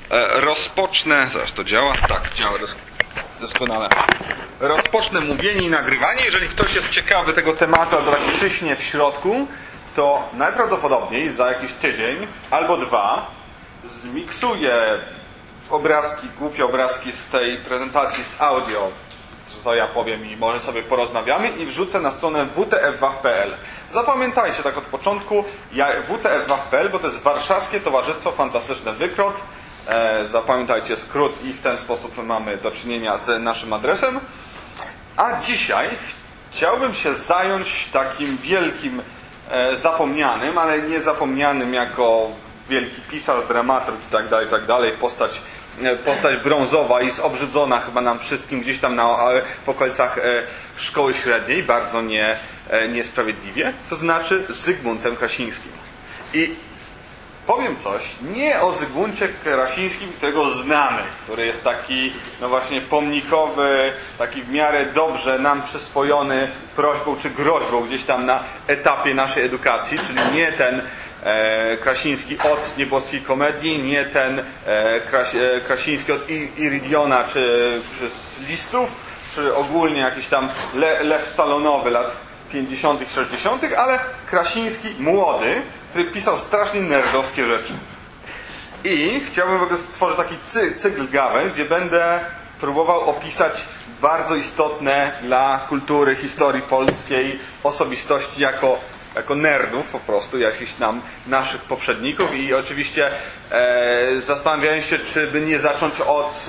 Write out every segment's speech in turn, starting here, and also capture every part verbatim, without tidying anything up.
E, rozpocznę... Zaraz to działa? Tak, działa dos doskonale. Rozpocznę mówienie i nagrywanie. Jeżeli ktoś jest ciekawy tego tematu albo tak przyśnie w środku, to najprawdopodobniej za jakiś tydzień albo dwa zmiksuję obrazki, głupie obrazki z tej prezentacji z audio, co ja powiem, i może sobie porozmawiamy, i wrzucę na stronę w t f w a ch kropka p l. Zapamiętajcie tak od początku, ja, w t f w a ch kropka p l, bo to jest Warszawskie Towarzystwo Fantastyczne Wykrot. E, zapamiętajcie skrót i w ten sposób mamy do czynienia z naszym adresem. A dzisiaj chciałbym się zająć takim wielkim, e, zapomnianym, ale nie zapomnianym jako wielki pisarz, dramaturg i tak dalej, i tak dalej, postać postać brązowa i zobrzydzona chyba nam wszystkim gdzieś tam na, w okolicach szkoły średniej, bardzo nie, niesprawiedliwie, to znaczy Zygmuntem Krasińskim. I powiem coś nie o Zygmuncie Krasińskim, którego znamy, który jest taki, no właśnie, pomnikowy, taki w miarę dobrze nam przyswojony prośbą czy groźbą gdzieś tam na etapie naszej edukacji, czyli nie ten E, Krasiński od Nieboskiej Komedii, nie ten e, Kras, e, Krasiński od Iridiona, czy, czy z Listów, czy ogólnie jakiś tam le, Lew Salonowy lat pięćdziesiątych, sześćdziesiątych, ale Krasiński młody, który pisał strasznie nerdowskie rzeczy. I chciałbym w ogóle stworzyć taki cy, cykl gawę, gdzie będę próbował opisać bardzo istotne dla kultury, historii polskiej osobistości jako jako nerdów po prostu, jakichś nam naszych poprzedników, i oczywiście e, zastanawiałem się, czy by nie zacząć od,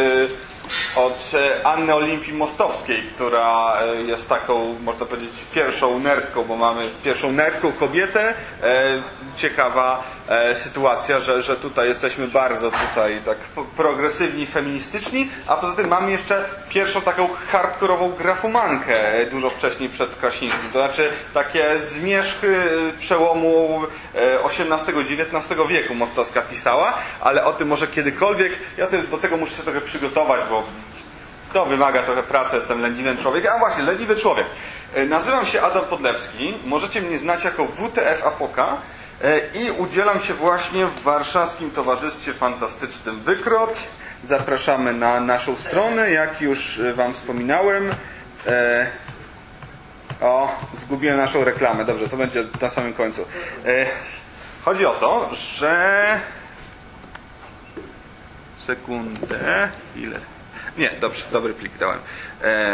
e, od Anny Olimpii Mostowskiej, która jest taką, można powiedzieć, pierwszą nerdką, bo mamy pierwszą nerdką kobietę. E, ciekawa e, sytuacja, że, że tutaj jesteśmy bardzo tutaj tak progresywni, feministyczni, a poza tym mamy jeszcze pierwszą taką hardkorową grafomankę dużo wcześniej przed Krasińskim. To znaczy takie zmierzchy przełomu osiemnastego dziewiętnastego wieku Mostowska pisała, ale o tym może kiedykolwiek. Ja do tego muszę się trochę przygotować, bo to wymaga trochę pracy, jestem leniwym człowiekiem. A właśnie, leniwy człowiek. Nazywam się Adam Podlewski, możecie mnie znać jako W T F Apoka i udzielam się właśnie w Warszawskim Towarzystwie Fantastycznym Wykrot. Zapraszamy na naszą stronę, jak już wam wspominałem. E... O, zgubiłem naszą reklamę. Dobrze, to będzie na samym końcu. E... Chodzi o to, że... Sekundę... Ile? Nie, dobrze, dobry plik dałem. E...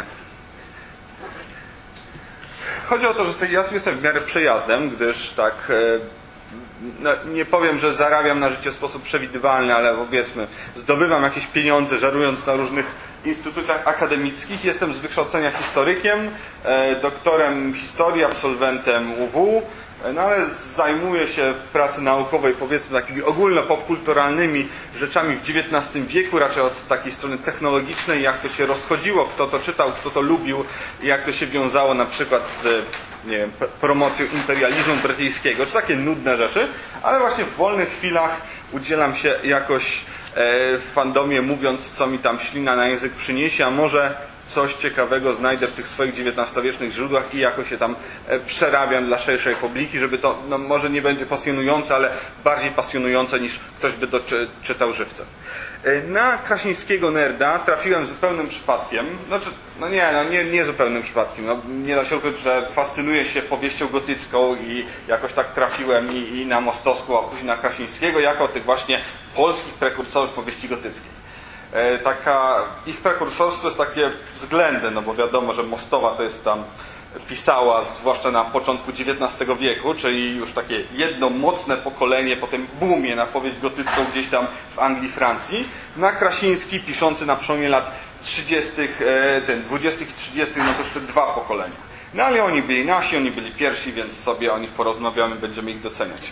Chodzi o to, że ja tu jestem w miarę przejazdem, gdyż tak... E... No, nie powiem, że zarabiam na życie w sposób przewidywalny, ale powiedzmy, zdobywam jakieś pieniądze, żerując na różnych instytucjach akademickich. Jestem z wykształcenia historykiem, e, doktorem historii, absolwentem U W, no ale zajmuję się w pracy naukowej, powiedzmy, takimi ogólno-popkulturalnymi rzeczami w dziewiętnastym wieku, raczej od takiej strony technologicznej, jak to się rozchodziło, kto to czytał, kto to lubił i jak to się wiązało na przykład z, nie wiem, promocją imperializmu brytyjskiego, czy takie nudne rzeczy, ale właśnie w wolnych chwilach udzielam się jakoś e, w fandomie, mówiąc, co mi tam ślina na język przyniesie, a może coś ciekawego znajdę w tych swoich dziewiętnastowiecznych źródłach i jakoś się tam e, przerabiam dla szerszej publiki, żeby to, no, może nie będzie pasjonujące, ale bardziej pasjonujące niż ktoś by to czy, czytał żywcem. Na Krasińskiego nerda trafiłem zupełnym przypadkiem. Znaczy, no nie, no nie, nie zupełnym przypadkiem. No, nie da się ukryć, że fascynuję się powieścią gotycką i jakoś tak trafiłem i, i na Mostowską, a później na Krasińskiego, jako tych właśnie polskich prekursorów powieści gotyckiej. E, taka, ich prekursorstwo jest takie względne, no bo wiadomo, że Mostowa to jest tam pisała, zwłaszcza na początku dziewiętnastego wieku, czyli już takie jedno mocne pokolenie po tym boomie na powieść gotycką gdzieś tam w Anglii, Francji. Na Krasiński, piszący na przełomie lat trzydziestych, ten dwudziestych i trzydziestych, no to już te dwa pokolenia. No ale oni byli nasi, oni byli pierwsi, więc sobie o nich porozmawiamy, będziemy ich doceniać.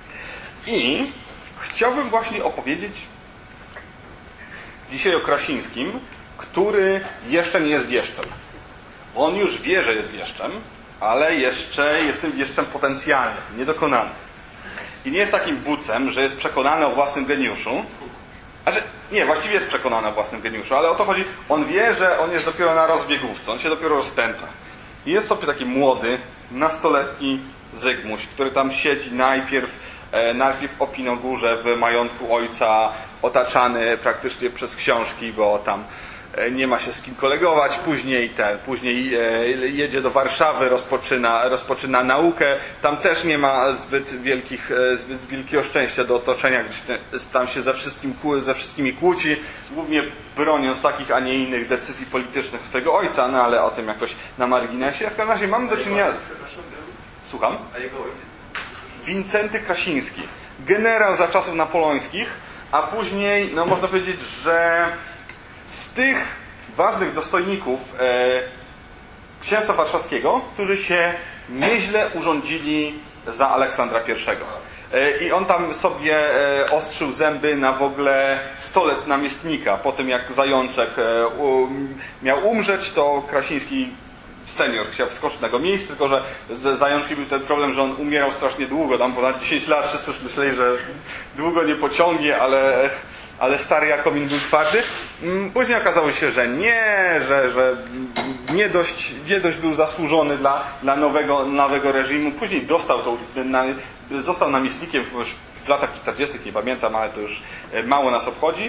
I chciałbym właśnie opowiedzieć dzisiaj o Krasińskim, który jeszcze nie jest wieszczem. On już wie, że jest wieszczem, ale jeszcze jest tym wieszczem potencjalnym, niedokonanym. I nie jest takim bucem, że jest przekonany o własnym geniuszu. Znaczy, nie, właściwie jest przekonany o własnym geniuszu, ale o to chodzi. On wie, że on jest dopiero na rozbiegówce, on się dopiero rozpędza. I jest sobie taki młody, nastoletni Zygmuś, który tam siedzi najpierw Najpierw w Opinogórze, w majątku ojca, otaczany praktycznie przez książki, bo tam nie ma się z kim kolegować, później ten, później jedzie do Warszawy, rozpoczyna, rozpoczyna naukę, tam też nie ma zbyt wielkich, zbyt wielkiego szczęścia do otoczenia, gdyż tam się ze, wszystkim, ze wszystkimi kłóci, głównie broniąc takich, a nie innych decyzji politycznych swojego ojca, no ale o tym jakoś na marginesie. W każdym razie mamy do czynienia z... Słucham? A jego ojciec? Wincenty Krasiński, generał za czasów napoleońskich, a później, no można powiedzieć, że z tych ważnych dostojników e, księstwa warszawskiego, którzy się nieźle urządzili za Aleksandra pierwszego. E, I on tam sobie e, ostrzył zęby na w ogóle stolec namiestnika. Po tym jak Zajączek e, u, miał umrzeć, to Krasiński senior chciał wskoczyć na jego miejsce, tylko że z Zajączkiem był ten problem, że on umierał strasznie długo, tam ponad dziesięć lat, wszyscy już myśleli, że długo nie pociągnie, ale... ale stary Jakomin był twardy. Później okazało się, że nie, że, że nie, dość, nie dość był zasłużony dla, dla nowego, nowego reżimu. Później dostał to, na, został namiestnikiem już w latach czterdziestych, nie pamiętam, ale to już mało nas obchodzi.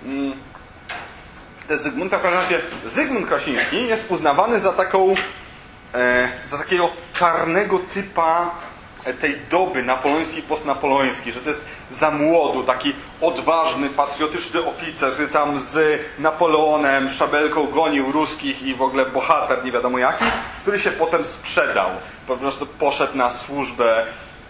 To jest Zygmunta, w każdym razie Zygmunt Krasiński jest uznawany za taką, za takiego czarnego typa tej doby napoleońskiej, postnapoleońskiej, że to jest za młodu, taki odważny, patriotyczny oficer, że tam z Napoleonem, szabelką gonił ruskich i w ogóle bohater nie wiadomo jaki, który się potem sprzedał. Po prostu poszedł na służbę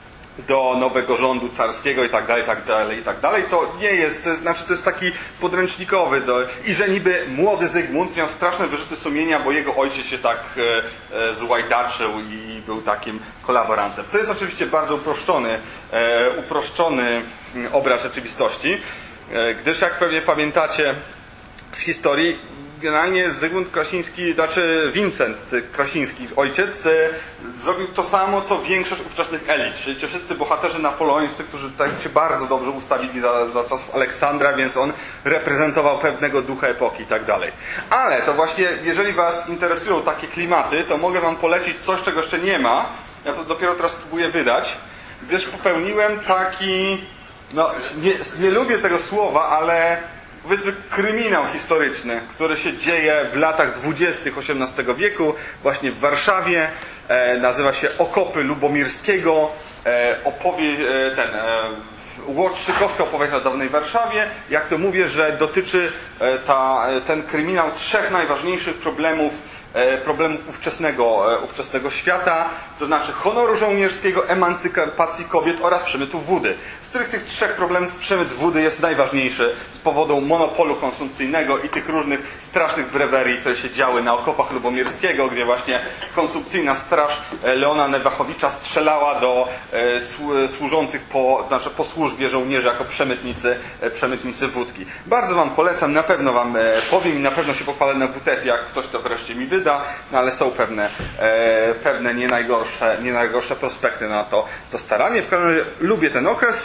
do nowego rządu carskiego i tak dalej, i tak dalej, i tak dalej. To nie jest, to jest, znaczy to jest taki podręcznikowy do, i że niby młody Zygmunt miał straszne wyrzuty sumienia, bo jego ojciec się tak e, e, złajdaczył i był takim kolaborantem. To jest oczywiście bardzo uproszczony, e, uproszczony obraz rzeczywistości, e, gdyż jak pewnie pamiętacie z historii, generalnie Zygmunt Krasiński, znaczy Wincent Krasiński, ojciec, zrobił to samo, co większość ówczesnych elit. Czyli ci wszyscy bohaterzy napoleońscy, którzy tak się bardzo dobrze ustawili za, za czasów Aleksandra, więc on reprezentował pewnego ducha epoki i tak dalej. Ale to właśnie, jeżeli was interesują takie klimaty, to mogę wam polecić coś, czego jeszcze nie ma. Ja to dopiero teraz próbuję wydać, gdyż popełniłem taki... No, nie, nie lubię tego słowa, ale... powiedzmy kryminał historyczny, który się dzieje w latach dwudziestych osiemnastego wieku, właśnie w Warszawie, e, nazywa się Okopy Lubomirskiego, e, opowie, e, ten, e, Łotrzykowska opowieść o dawnej Warszawie, jak to mówię, że dotyczy e, ta, ten kryminał trzech najważniejszych problemów problemów ówczesnego, ówczesnego świata, to znaczy honoru żołnierskiego, emancypacji kobiet oraz przemytu wody. Z których tych trzech problemów przemyt wody jest najważniejszy z powodu monopolu konsumpcyjnego i tych różnych strasznych brewerii, które się działy na okopach Lubomirskiego, gdzie właśnie konsumpcyjna straż Leona Newachowicza strzelała do e, służących po, znaczy po służbie żołnierzy jako przemytnicy, e, przemytnicy wódki. Bardzo wam polecam, na pewno wam e, powiem i na pewno się pochwalę na W T F, jak ktoś to wreszcie mi wyda. No ale są pewne, e, pewne nie najgorsze, nie najgorsze prospekty na to, to staranie. W każdym razie lubię ten okres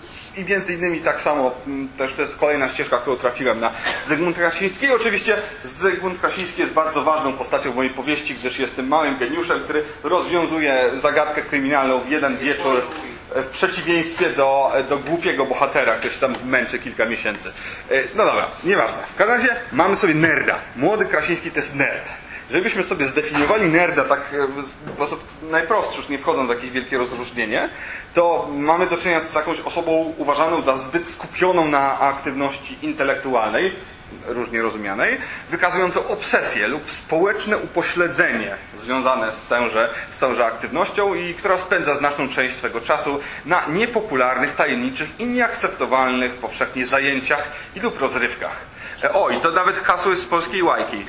i między innymi tak samo m, też to jest kolejna ścieżka, którą trafiłem na Zygmunta Krasińskiego. Oczywiście Zygmunt Krasiński jest bardzo ważną postacią w mojej powieści, gdyż jest tym małym geniuszem, który rozwiązuje zagadkę kryminalną w jeden wieczór, w przeciwieństwie do, do głupiego bohatera, który się tam męczy kilka miesięcy. No dobra, nieważne. W każdym razie mamy sobie nerda. Młody Krasiński to jest nerd. Żebyśmy sobie zdefiniowali nerda tak w sposób najprostszy, już nie wchodząc w jakieś wielkie rozróżnienie, to mamy do czynienia z jakąś osobą uważaną za zbyt skupioną na aktywności intelektualnej, różnie rozumianej, wykazującą obsesję lub społeczne upośledzenie związane z tęże, z tąże aktywnością i która spędza znaczną część swego czasu na niepopularnych, tajemniczych i nieakceptowalnych powszechnie zajęciach i lub rozrywkach. O, i to nawet hasło jest z polskiej łajki.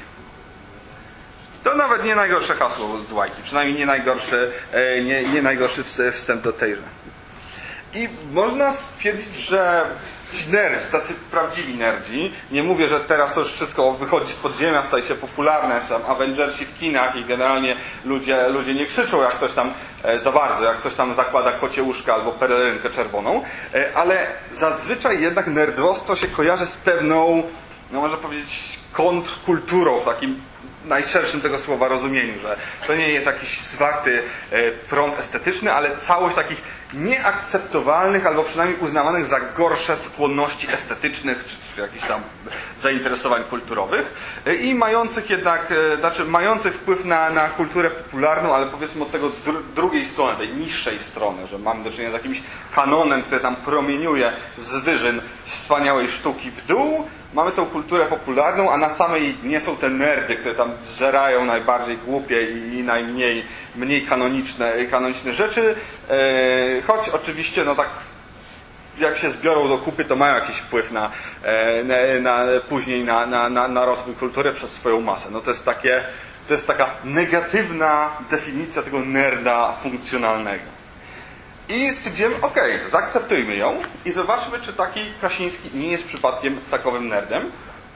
To nawet nie najgorsze hasło z łajki, przynajmniej nie najgorszy, nie, nie najgorszy wstęp do tejże. I można stwierdzić, że ci nerdzi, tacy prawdziwi nerdzi, nie mówię, że teraz to już wszystko wychodzi z podziemia, staje się popularne, czy tam Avengersi w kinach i generalnie ludzie, ludzie nie krzyczą jak ktoś tam za bardzo, jak ktoś tam zakłada kocie łóżka albo pelerynkę czerwoną, ale zazwyczaj jednak nerdostwo się kojarzy z pewną, no można powiedzieć, kontrkulturą w takim najszerszym tego słowa rozumieniu, że to nie jest jakiś zwarty prąd estetyczny, ale całość takich nieakceptowalnych, albo przynajmniej uznawanych za gorsze skłonności estetycznych, czy, czy jakichś tam zainteresowań kulturowych i mających jednak, znaczy mających wpływ na, na kulturę popularną, ale powiedzmy od tego dru drugiej strony, tej niższej strony, że mamy do czynienia z jakimś kanonem, który tam promieniuje z wyżyn wspaniałej sztuki w dół. Mamy tą kulturę popularną, a na samej dnie są te nerdy, które tam zżerają najbardziej głupie i najmniej mniej kanoniczne, kanoniczne rzeczy. E, choć oczywiście, no tak jak się zbiorą do kupy, to mają jakiś wpływ na, na, na później na, na, na, na rozwój kultury przez swoją masę. No to jest takie, to jest taka negatywna definicja tego nerda funkcjonalnego. I stwierdziłem, okej, okay, zaakceptujmy ją i zobaczmy, czy taki Krasiński nie jest przypadkiem takowym nerdem,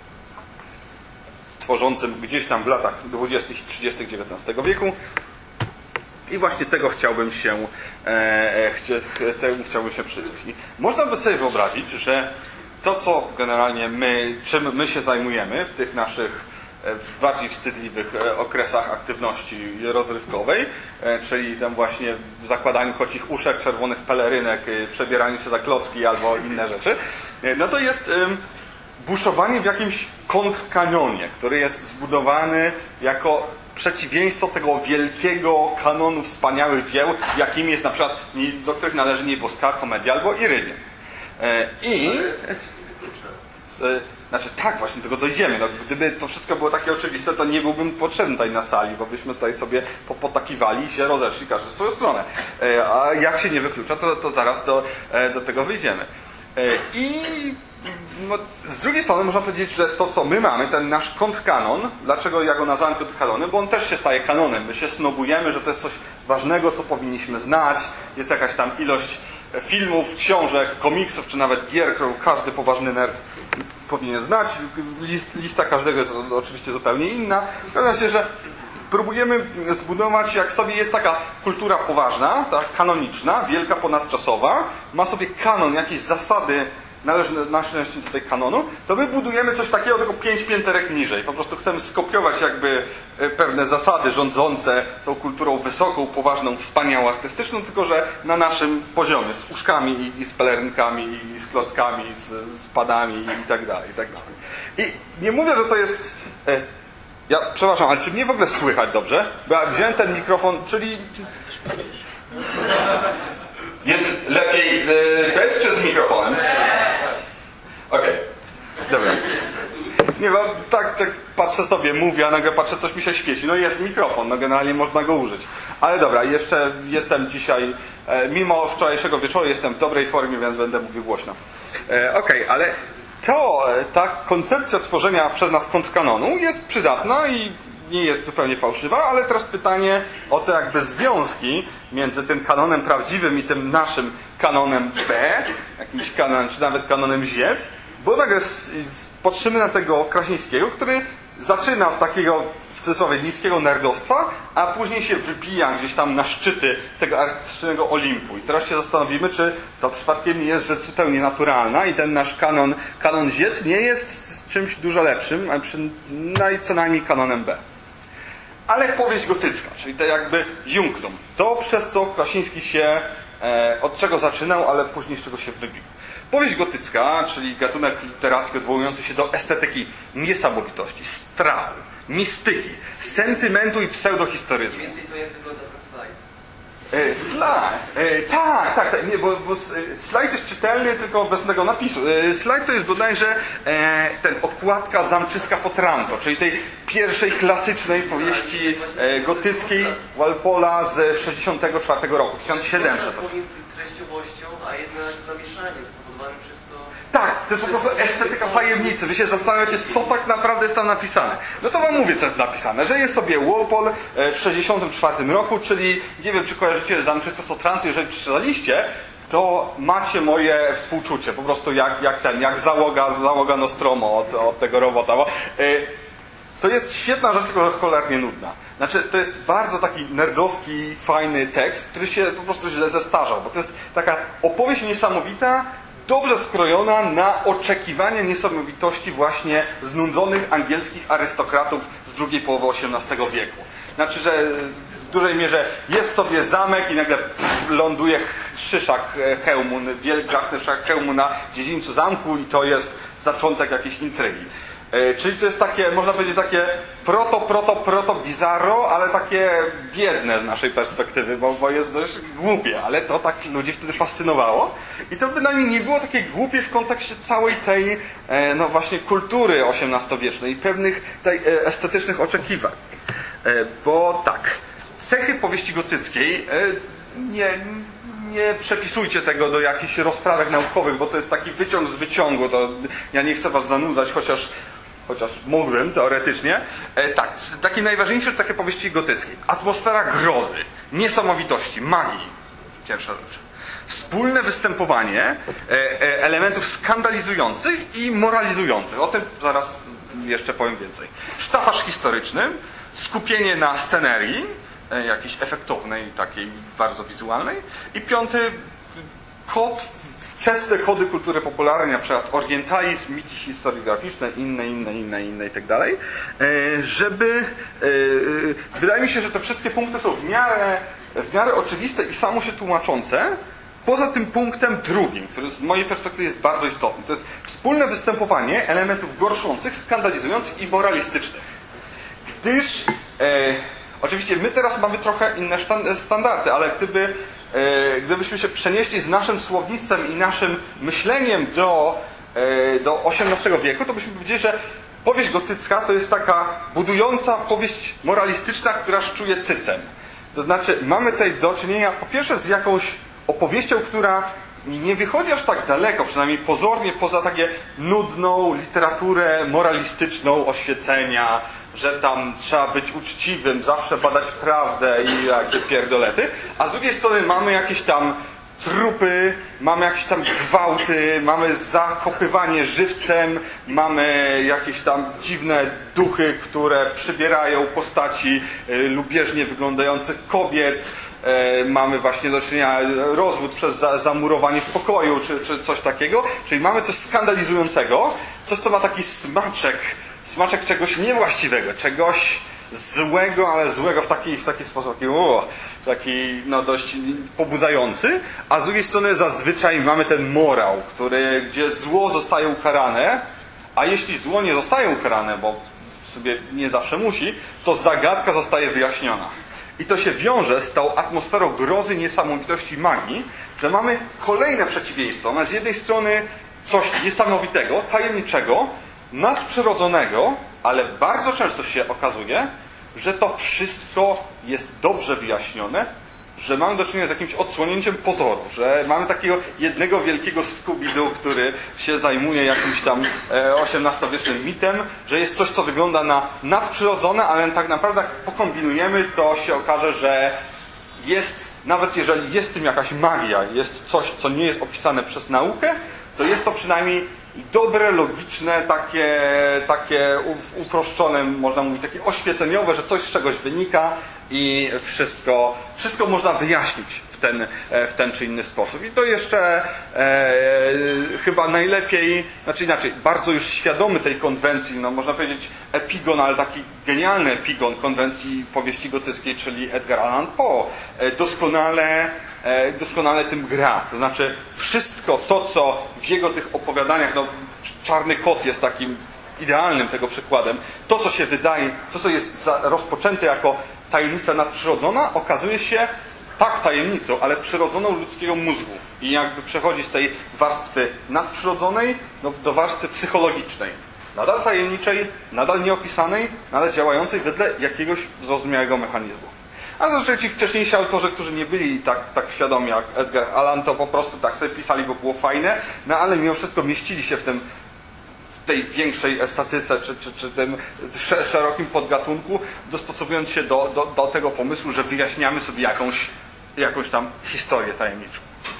tworzącym gdzieś tam w latach dwudziestych i trzydziestych dziewiętnastego wieku. I właśnie tego chciałbym się, e, chcia, temu chciałbym się przyjrzeć. I można by sobie wyobrazić, że to, co generalnie my, czym my się zajmujemy w tych naszych w bardziej wstydliwych okresach aktywności rozrywkowej, czyli tam właśnie w zakładaniu kocich uszek, czerwonych pelerynek, przebieraniu się za klocki albo inne rzeczy, no to jest buszowanie w jakimś kontrkanionie, który jest zbudowany jako przeciwieństwo tego wielkiego kanonu wspaniałych dzieł, jakimi jest na przykład, do których należy Nieboska Komedia albo Irydium. I... Znaczy tak, właśnie do tego dojdziemy. No, gdyby to wszystko było takie oczywiste, to nie byłbym potrzebny tutaj na sali, bo byśmy tutaj sobie popotakiwali i się rozeszli każdy w swoją stronę. A jak się nie wyklucza, to, to zaraz do, do tego wyjdziemy. I no, z drugiej strony można powiedzieć, że to, co my mamy, ten nasz kontrkanon, dlaczego ja go nazwałem kontrkanonem, bo on też się staje kanonem. My się snobujemy, że to jest coś ważnego, co powinniśmy znać. Jest jakaś tam ilość filmów, książek, komiksów, czy nawet gier, którą każdy poważny nerd powinien znać. List, lista każdego jest oczywiście zupełnie inna. W każdym razie, że próbujemy zbudować, jak sobie jest taka kultura poważna, tak, kanoniczna, wielka, ponadczasowa, ma sobie kanon, jakieś zasady należności do tej kanonu, to my budujemy coś takiego, tylko pięć pięterek niżej. Po prostu chcemy skopiować jakby pewne zasady rządzące tą kulturą wysoką, poważną, wspaniałą, artystyczną, tylko że na naszym poziomie, z uszkami i, i z pelerynkami, i z klockami, i z, z padami i tak dalej, i tak dalej. I nie mówię, że to jest... E, ja, przepraszam, ale czy mnie w ogóle słychać dobrze? Bo ja wziąłem ten mikrofon, czyli... Jest lepiej e, bez czy z mikrofonem? Okej, okay. Dobra. Nie, bo tak, tak patrzę sobie, mówię, a nagle patrzę, coś mi się świeci. No jest mikrofon, no generalnie można go użyć. Ale dobra, jeszcze jestem dzisiaj, e, mimo wczorajszego wieczoru, jestem w dobrej formie, więc będę mówił głośno. E, Okej, okay, ale to, ta koncepcja tworzenia przez nas kontrkanonu jest przydatna i nie jest zupełnie fałszywa, ale teraz pytanie o te jakby związki między tym kanonem prawdziwym i tym naszym kanonem B, jakimś kanonem, czy nawet kanonem Z, bo nagle patrzymy na tego Krasińskiego, który zaczyna od takiego w cudzysłowie niskiego nerdostwa, a później się wybija gdzieś tam na szczyty tego artystycznego Olimpu. I teraz się zastanowimy, czy to przypadkiem nie jest rzecz zupełnie naturalna i ten nasz kanon, kanon Z nie jest czymś dużo lepszym, a przynajmniej co najmniej kanonem B. Ale powieść gotycka, czyli to jakby Junktum, to przez co Krasiński się, e, od czego zaczynał, ale później z czego się wybił. Powieść gotycka, czyli gatunek literacki odwołujący się do estetyki niesamowitości, strachu, mistyki, sentymentu i pseudohistoryzmu. Mniej więcej to jak wygląda ten slajd. E, slajd, e, tak, tak, tak, nie, bo, bo slajd jest czytelny, tylko bez tego napisu. E, slajd to jest bodajże e, ten okładka Zamczyska Fotranto, czyli tej pierwszej klasycznej powieści e, gotyckiej Walpola z sześćdziesiątego czwartego roku, tysiąc siedemset. Pomiędzy treściowością, a jednak zamieszaniem spowodowanym przez to... Tak, to jest po prostu estetyka tajemnicy. Wy się zastanawiacie, co tak naprawdę jest tam napisane. No to wam mówię, co jest napisane. Że jest sobie Walpole w sześćdziesiątym czwartym roku, czyli nie wiem, czy kojarzycie Zamczysko Fotranto, jeżeli przeczytaliście, to macie moje współczucie. Po prostu jak, jak ten, jak załoga, załoga Nostromo od, od tego robota. Bo, yy, to jest świetna rzecz, tylko cholernie nudna. Znaczy, to jest bardzo taki nerdowski, fajny tekst, który się po prostu źle zestarzał. Bo to jest taka opowieść niesamowita, dobrze skrojona na oczekiwania niesamowitości właśnie znudzonych angielskich arystokratów z drugiej połowy osiemnastego wieku. Znaczy, że dużej mierze jest sobie zamek i nagle pff, ląduje szyszak hełmu, wielgachny szyszak hełmu na dziedzińcu zamku i to jest zaczątek jakiejś intrygi. Czyli to jest takie, można powiedzieć, takie proto, proto, proto bizarro, ale takie biedne z naszej perspektywy, bo, bo jest dość głupie, ale to tak ludzi wtedy fascynowało. I to bynajmniej nie było takie głupie w kontekście całej tej, no właśnie, kultury osiemnastowiecznej i pewnych tej estetycznych oczekiwań. Bo tak, cechy powieści gotyckiej, nie, nie przepisujcie tego do jakichś rozprawek naukowych, bo to jest taki wyciąg z wyciągu, to ja nie chcę was zanudzać, chociaż chociaż mógłbym teoretycznie. E, tak, takie najważniejsze cechy powieści gotyckiej. Atmosfera grozy, niesamowitości, magii. Pierwsza rzecz. Wspólne występowanie e, e, elementów skandalizujących i moralizujących. O tym zaraz jeszcze powiem więcej. Sztafaż historyczny, skupienie na scenerii, e, jakiejś efektownej, takiej bardzo wizualnej. I piąty kod, wczesne kody kultury popularnej, na przykład orientalizm, mity historiograficzne, inne, inne, inne, inne i tak dalej, żeby... Wydaje mi się, że te wszystkie punkty są w miarę, w miarę oczywiste i samo się tłumaczące, poza tym punktem drugim, który z mojej perspektywy jest bardzo istotny. To jest wspólne występowanie elementów gorszących, skandalizujących i moralistycznych. Gdyż, e, oczywiście my teraz mamy trochę inne standardy, ale gdyby gdybyśmy się przenieśli z naszym słownictwem i naszym myśleniem do, do osiemnastego wieku, to byśmy powiedzieli, że powieść gotycka to jest taka budująca powieść moralistyczna, która szczuje cycem. To znaczy mamy tutaj do czynienia po pierwsze z jakąś opowieścią, która nie wychodzi aż tak daleko, przynajmniej pozornie, poza takie nudną literaturę moralistyczną oświecenia, że tam trzeba być uczciwym, zawsze badać prawdę i jakieś pierdolety, a z drugiej strony mamy jakieś tam trupy, mamy jakieś tam gwałty, mamy zakopywanie żywcem, mamy jakieś tam dziwne duchy, które przybierają postaci lubieżnie wyglądających kobiet, mamy właśnie do czynienia rozwód przez zamurowanie w pokoju, czy, czy coś takiego, czyli mamy coś skandalizującego, coś co ma taki smaczek, smaczek czegoś niewłaściwego, czegoś złego, ale złego w taki, w taki sposób, taki, o, taki no, dość pobudzający, a z drugiej strony zazwyczaj mamy ten morał, który, gdzie zło zostaje ukarane, a jeśli zło nie zostaje ukarane, bo sobie nie zawsze musi, to zagadka zostaje wyjaśniona. I to się wiąże z tą atmosferą grozy, niesamowitości, magii, że mamy kolejne przeciwieństwo. Mamy z jednej strony coś niesamowitego, tajemniczego, nadprzyrodzonego, ale bardzo często się okazuje, że to wszystko jest dobrze wyjaśnione, że mamy do czynienia z jakimś odsłonięciem pozoru, że mamy takiego jednego wielkiego Scooby-Doo, który się zajmuje jakimś tam osiemnastowiecznym mitem, że jest coś, co wygląda na nadprzyrodzone, ale tak naprawdę jak pokombinujemy, to się okaże, że jest, nawet jeżeli jest w tym jakaś magia, jest coś, co nie jest opisane przez naukę, to jest to przynajmniej dobre, logiczne, takie, takie uproszczone, można mówić, takie oświeceniowe, że coś z czegoś wynika i wszystko, wszystko można wyjaśnić w ten, w ten czy inny sposób. I to jeszcze e, chyba najlepiej, znaczy inaczej, bardzo już świadomy tej konwencji, no można powiedzieć epigon, ale taki genialny epigon konwencji powieści gotyckiej, czyli Edgar Allan Poe, doskonale doskonale tym gra. To znaczy wszystko to, co w jego tych opowiadaniach, no Czarny Kot jest takim idealnym tego przykładem, to, co się wydaje, to, co jest rozpoczęte jako tajemnica nadprzyrodzona, okazuje się tak tajemnicą, ale przyrodzoną ludzkiego mózgu. I jakby przechodzi z tej warstwy nadprzyrodzonej no, do warstwy psychologicznej. Nadal tajemniczej, nadal nieopisanej, nadal działającej wedle jakiegoś zrozumiałego mechanizmu. A zazwyczaj ci wcześniejsi autorzy, którzy nie byli tak, tak świadomi jak Edgar Allan, to po prostu tak sobie pisali, bo było fajne, no ale mimo wszystko mieścili się w tym, w tej większej estatyce, czy, czy, czy tym szerokim podgatunku, dostosowując się do, do, do tego pomysłu, że wyjaśniamy sobie jakąś, jakąś tam historię tajemniczą.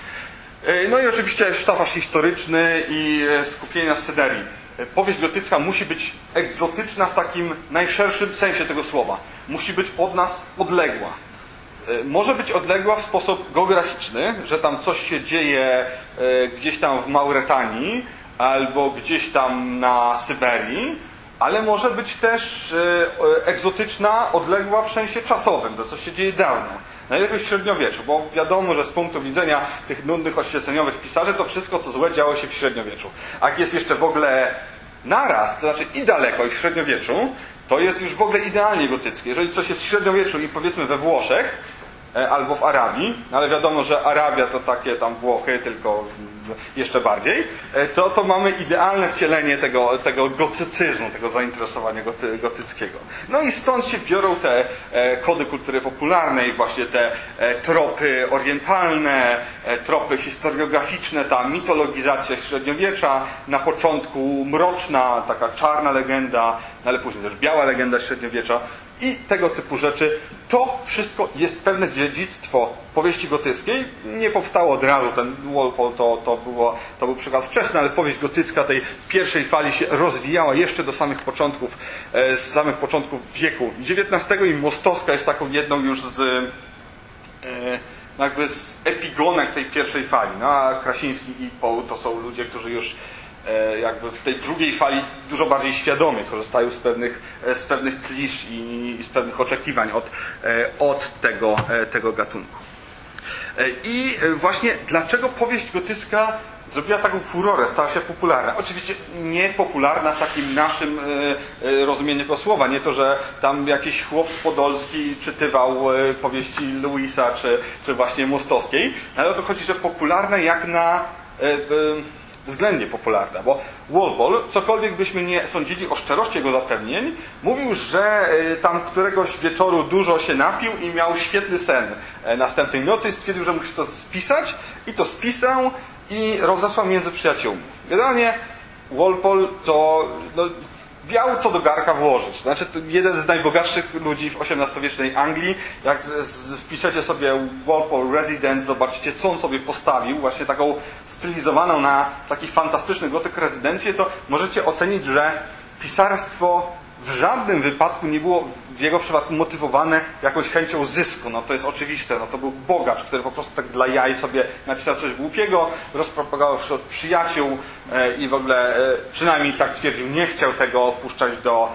No i oczywiście sztafaż historyczny i skupienie na scenerii. Powieść gotycka musi być egzotyczna w takim najszerszym sensie tego słowa. Musi być od nas odległa. Może być odległa w sposób geograficzny, że tam coś się dzieje gdzieś tam w Mauretanii albo gdzieś tam na Syberii, ale może być też e, egzotyczna, odległa w sensie czasowym, to co się dzieje dawno. Najlepiej w średniowieczu, bo wiadomo, że z punktu widzenia tych nudnych, oświeceniowych pisarzy to wszystko, co złe, działo się w średniowieczu. A jak jest jeszcze w ogóle naraz, to znaczy i daleko, i w średniowieczu, to jest już w ogóle idealnie gotyckie. Jeżeli coś jest w średniowieczu i powiedzmy we Włoszech, albo w Arabii, ale wiadomo, że Arabia to takie tam Włochy, tylko jeszcze bardziej, to, to mamy idealne wcielenie tego, tego gotycyzmu, tego zainteresowania goty, gotyckiego. No i stąd się biorą te e, kody kultury popularnej, właśnie te e, tropy orientalne, e, tropy historiograficzne, ta mitologizacja średniowiecza, na początku mroczna, taka czarna legenda, ale później też biała legenda średniowiecza i tego typu rzeczy. To wszystko jest pewne dziedzictwo powieści gotyckiej. Nie powstało od razu, ten Walpole to, to, było, to był przykład wczesny, ale powieść gotycka tej pierwszej fali się rozwijała jeszcze do samych początków, z samych początków wieku dziewiętnastego i Mostowska jest taką jedną już z jakby z epigonek tej pierwszej fali. No, a Krasiński i Poe to są ludzie, którzy już jakby w tej drugiej fali dużo bardziej świadomie korzystają z pewnych, z pewnych klisz i, i z pewnych oczekiwań od, od tego, tego gatunku. I właśnie dlaczego powieść gotycka zrobiła taką furorę, stała się popularna? Oczywiście nie popularna w takim naszym rozumieniu tego słowa. Nie to, że tam jakiś chłop z Podolski czytywał powieści Lewisa czy, czy właśnie Mostowskiej, ale o to chodzi, że popularna jak na względnie popularna, bo Walpole, cokolwiek byśmy nie sądzili o szczerości jego zapewnień, mówił, że tam któregoś wieczoru dużo się napił i miał świetny sen następnej nocy i stwierdził, że musi to spisać i to spisał i rozesłał między przyjaciółmi. Generalnie Walpole to no, miał co do garka włożyć. Znaczy, to jeden z najbogatszych ludzi w osiemnastowiecznej Anglii. Jak z, z, wpiszecie sobie Walpole Residence, zobaczycie, co on sobie postawił, właśnie taką stylizowaną na taki fantastyczny gotyk rezydencję, to możecie ocenić, że pisarstwo w żadnym wypadku nie było w jego przypadku motywowane jakąś chęcią zysku. No to jest oczywiste. No to był bogacz, który po prostu tak dla jaj sobie napisał coś głupiego, rozpropagował wśród przyjaciół e, i w ogóle, e, przynajmniej tak twierdził, nie chciał tego odpuszczać do,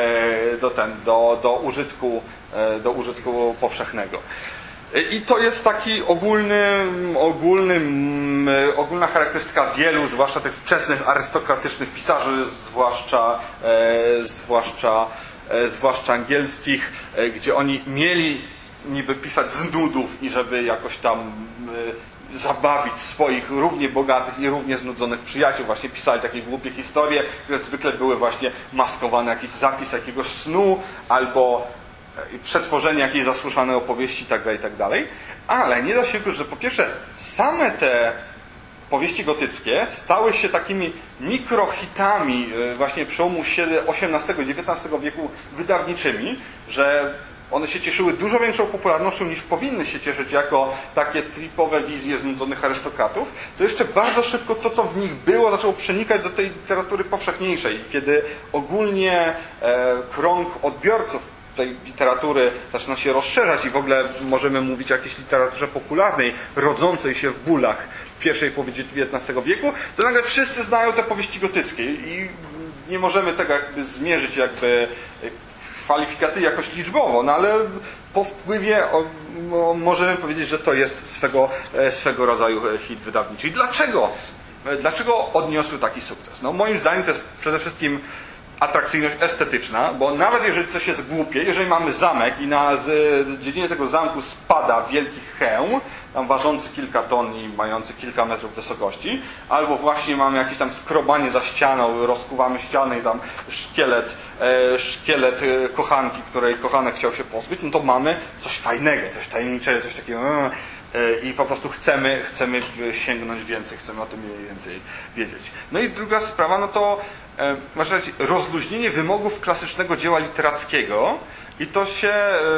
e, do, ten, do, do, użytku, e, do użytku powszechnego. I to jest taki ogólny, ogólny, ogólna charakterystyka wielu, zwłaszcza tych wczesnych arystokratycznych pisarzy, zwłaszcza, e, zwłaszcza, e, zwłaszcza angielskich, e, gdzie oni mieli niby pisać z nudów i żeby jakoś tam e, zabawić swoich równie bogatych i równie znudzonych przyjaciół. Właśnie pisali takie głupie historie, które zwykle były właśnie maskowane, jakiś zapis jakiegoś snu albo przetworzenie jakiejś zasłyszanej opowieści itd., itd. Ale nie da się ukryć, że po pierwsze same te powieści gotyckie stały się takimi mikrohitami właśnie przełomu osiemnastego i dziewiętnastego wieku wydawniczymi, że one się cieszyły dużo większą popularnością niż powinny się cieszyć jako takie tripowe wizje znudzonych arystokratów. To jeszcze bardzo szybko to, co w nich było, zaczęło przenikać do tej literatury powszechniejszej. Kiedy ogólnie e, krąg odbiorców tej literatury zaczyna się rozszerzać i w ogóle możemy mówić o jakiejś literaturze popularnej, rodzącej się w bólach w pierwszej połowie dziewiętnastego wieku, to nagle wszyscy znają te powieści gotyckie i nie możemy tego jakby zmierzyć jakby kwalifikaty jakoś liczbowo, no ale po wpływie o, o, możemy powiedzieć, że to jest swego, swego rodzaju hit wydawniczy. I dlaczego? Dlaczego odniosły taki sukces? No moim zdaniem to jest przede wszystkim atrakcyjność estetyczna, bo nawet jeżeli coś jest głupie, jeżeli mamy zamek i na z dziedzinie tego zamku spada wielki hełm, tam ważący kilka ton i mający kilka metrów wysokości, albo właśnie mamy jakieś tam skrobanie za ścianą, rozkuwamy ścianę i tam szkielet, e, szkielet kochanki, której kochanek chciał się pozbyć, no to mamy coś fajnego, coś tajemniczego, coś takiego e, i po prostu chcemy, chcemy sięgnąć więcej, chcemy o tym mniej więcej wiedzieć. No i druga sprawa, no to można powiedzieć, rozluźnienie wymogów klasycznego dzieła literackiego i to się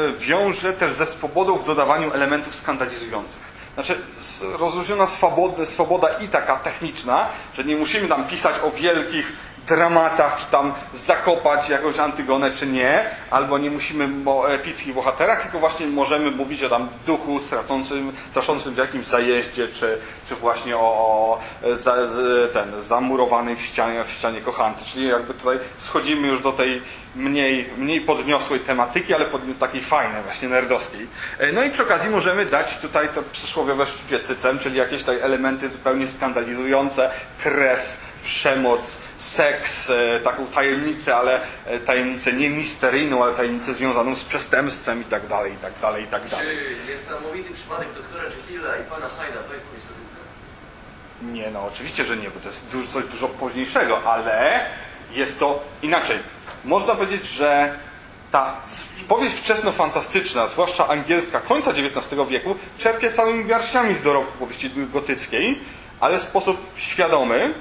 wiąże też ze swobodą w dodawaniu elementów skandalizujących. Znaczy rozluźniona swoboda, swoboda i taka techniczna, że nie musimy tam pisać o wielkich dramatach, czy tam zakopać jakąś Antygonę, czy nie, albo nie musimy o epickich bohaterach, tylko właśnie możemy mówić o tam duchu stracącym, straszącym w jakimś zajeździe, czy, czy właśnie o, o za, z, ten, zamurowanej w ścianie, w ścianie kochance. Czyli jakby tutaj schodzimy już do tej mniej, mniej podniosłej tematyki, ale pod, takiej fajnej, właśnie nerdowskiej. No i przy okazji możemy dać tutaj to przysłowiowe szczucie cycem, czyli jakieś tutaj elementy zupełnie skandalizujące, krew, przemoc, seks, taką tajemnicę, ale tajemnicę nie misteryjną, ale tajemnicę związaną z przestępstwem i tak dalej, i tak dalej, i tak dalej. Czy niesamowity przypadek doktora Jekylla i pana Hyda to jest powieść gotycka? Nie, no oczywiście, że nie, bo to jest dużo, coś dużo późniejszego, ale jest to inaczej. Można powiedzieć, że ta powieść wczesnofantastyczna, zwłaszcza angielska końca dziewiętnastego wieku, czerpie całymi garściami z dorobku powieści gotyckiej, ale w sposób świadomy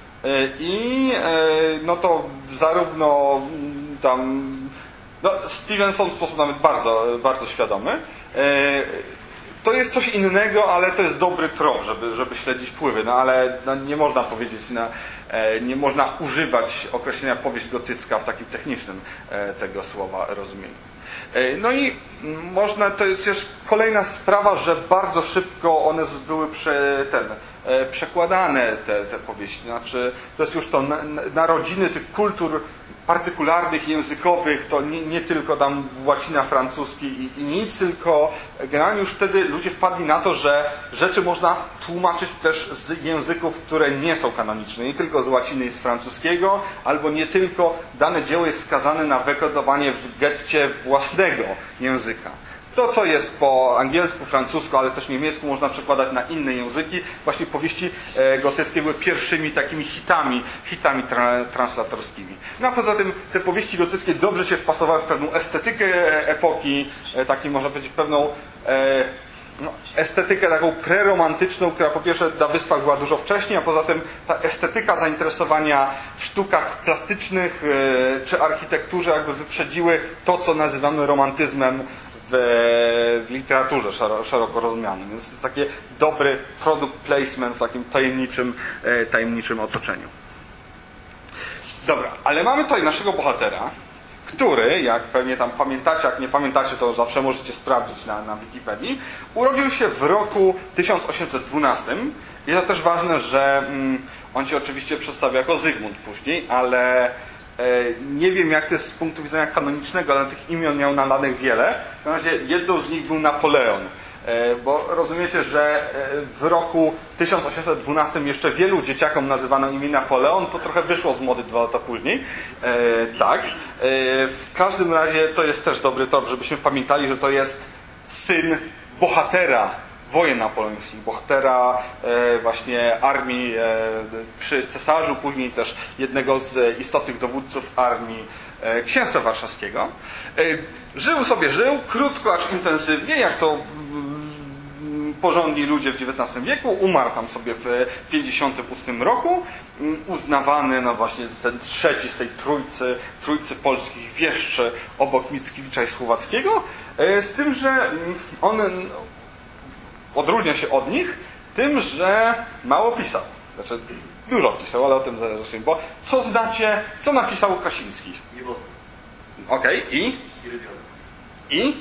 i no to zarówno tam no Stevenson w sposób nawet bardzo, bardzo świadomy. To jest coś innego, ale to jest dobry trop, żeby, żeby śledzić wpływy. No ale no, nie można powiedzieć, na, nie można używać określenia powieść gotycka w takim technicznym tego słowa rozumieniu. No i można, to jest też kolejna sprawa, że bardzo szybko one były prze, ten, przekładane, te, te powieści. Znaczy, to jest już to na, narodziny tych kultur partykularnych, językowych, to nie, nie tylko tam łacina, francuski i, i nic, tylko generalnie już wtedy ludzie wpadli na to, że rzeczy można tłumaczyć też z języków, które nie są kanoniczne, nie tylko z łaciny i z francuskiego, albo nie tylko dane dzieło jest skazane na wykodowanie w getcie własnego języka. To, co jest po angielsku, francusku, ale też niemiecku, można przekładać na inne języki. Właśnie powieści gotyckie były pierwszymi takimi hitami, hitami tra translatorskimi. No a poza tym te powieści gotyckie dobrze się wpasowały w pewną estetykę epoki, taką można powiedzieć pewną e, no, estetykę taką preromantyczną, która po pierwsze na Wyspach była dużo wcześniej, a poza tym ta estetyka zainteresowania w sztukach plastycznych e, czy architekturze jakby wyprzedziły to, co nazywamy romantyzmem w literaturze szeroko rozumianym. Więc to jest taki dobry product placement w takim tajemniczym, tajemniczym otoczeniu. Dobra, ale mamy tutaj naszego bohatera, który, jak pewnie tam pamiętacie, jak nie pamiętacie, to zawsze możecie sprawdzić na, na Wikipedii, urodził się w roku tysiąc osiemset dwunastym. I to też ważne, że mm, on się oczywiście przedstawia jako Zygmunt później, ale nie wiem, jak to jest z punktu widzenia kanonicznego, ale tych imion miał nadanych wiele. W razie jedną z nich był Napoleon. Bo rozumiecie, że w roku tysiąc osiemset dwunastym jeszcze wielu dzieciakom nazywano imię Napoleon, to trochę wyszło z mody dwa lata później. Tak. W każdym razie to jest też dobry trop, żebyśmy pamiętali, że to jest syn bohatera wojen napoleońskich, bohatera e, właśnie armii e, przy cesarzu, później też jednego z istotnych dowódców armii e, księstwa warszawskiego. E, żył sobie, żył, krótko, aż intensywnie, jak to m, porządni ludzie w dziewiętnastym wieku. Umarł tam sobie w pięćdziesiątym ósmym roku. Uznawany, no właśnie ten trzeci z tej trójcy, trójcy polskich wieszczy obok Mickiewicza i Słowackiego. E, z tym, że on odróżnia się od nich tym, że mało pisał. Znaczy, dużo pisał, ale o tym zaraz. Bo co znacie, co napisał Krasiński? Nieboskór. Okej, okay. I? Irydiony. I?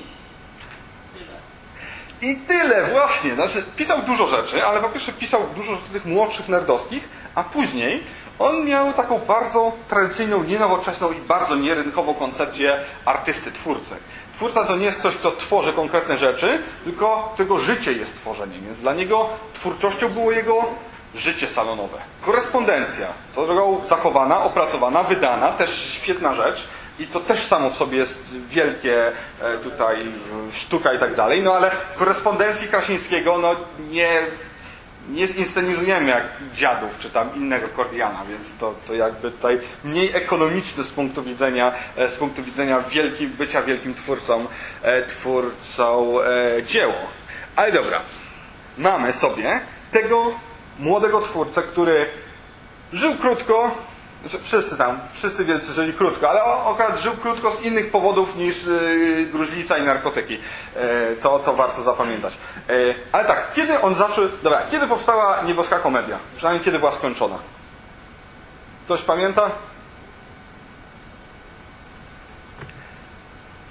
I tyle, właśnie. Znaczy, pisał dużo rzeczy, ale po pierwsze pisał dużo rzeczy tych młodszych nerdowskich, a później on miał taką bardzo tradycyjną, nienowoczesną i bardzo nierynkową koncepcję artysty, twórcy. Twórca to nie jest ktoś, kto tworzy konkretne rzeczy, tylko którego życie jest tworzeniem. Więc dla niego twórczością było jego życie salonowe. Korespondencja, to drogą zachowana, opracowana, wydana, też świetna rzecz. I to też samo w sobie jest wielkie tutaj sztuka i tak dalej. No ale korespondencji Krasińskiego no nie, nie zinscenizujemy jak Dziadów czy tam innego Kordiana, więc to, to jakby tutaj mniej ekonomiczne z punktu widzenia, z punktu widzenia wielkim, bycia wielkim twórcą, twórcą dzieło. Ale dobra, mamy sobie tego młodego twórcę, który żył krótko. Wszyscy tam, wszyscy wielcy żyli krótko, ale akurat żył krótko z innych powodów niż yy, gruźlica i narkotyki. Yy, to, to warto zapamiętać. Yy, ale tak, kiedy on zaczął... Dobra, kiedy powstała Nieboska Komedia? Przynajmniej kiedy była skończona? Ktoś pamięta?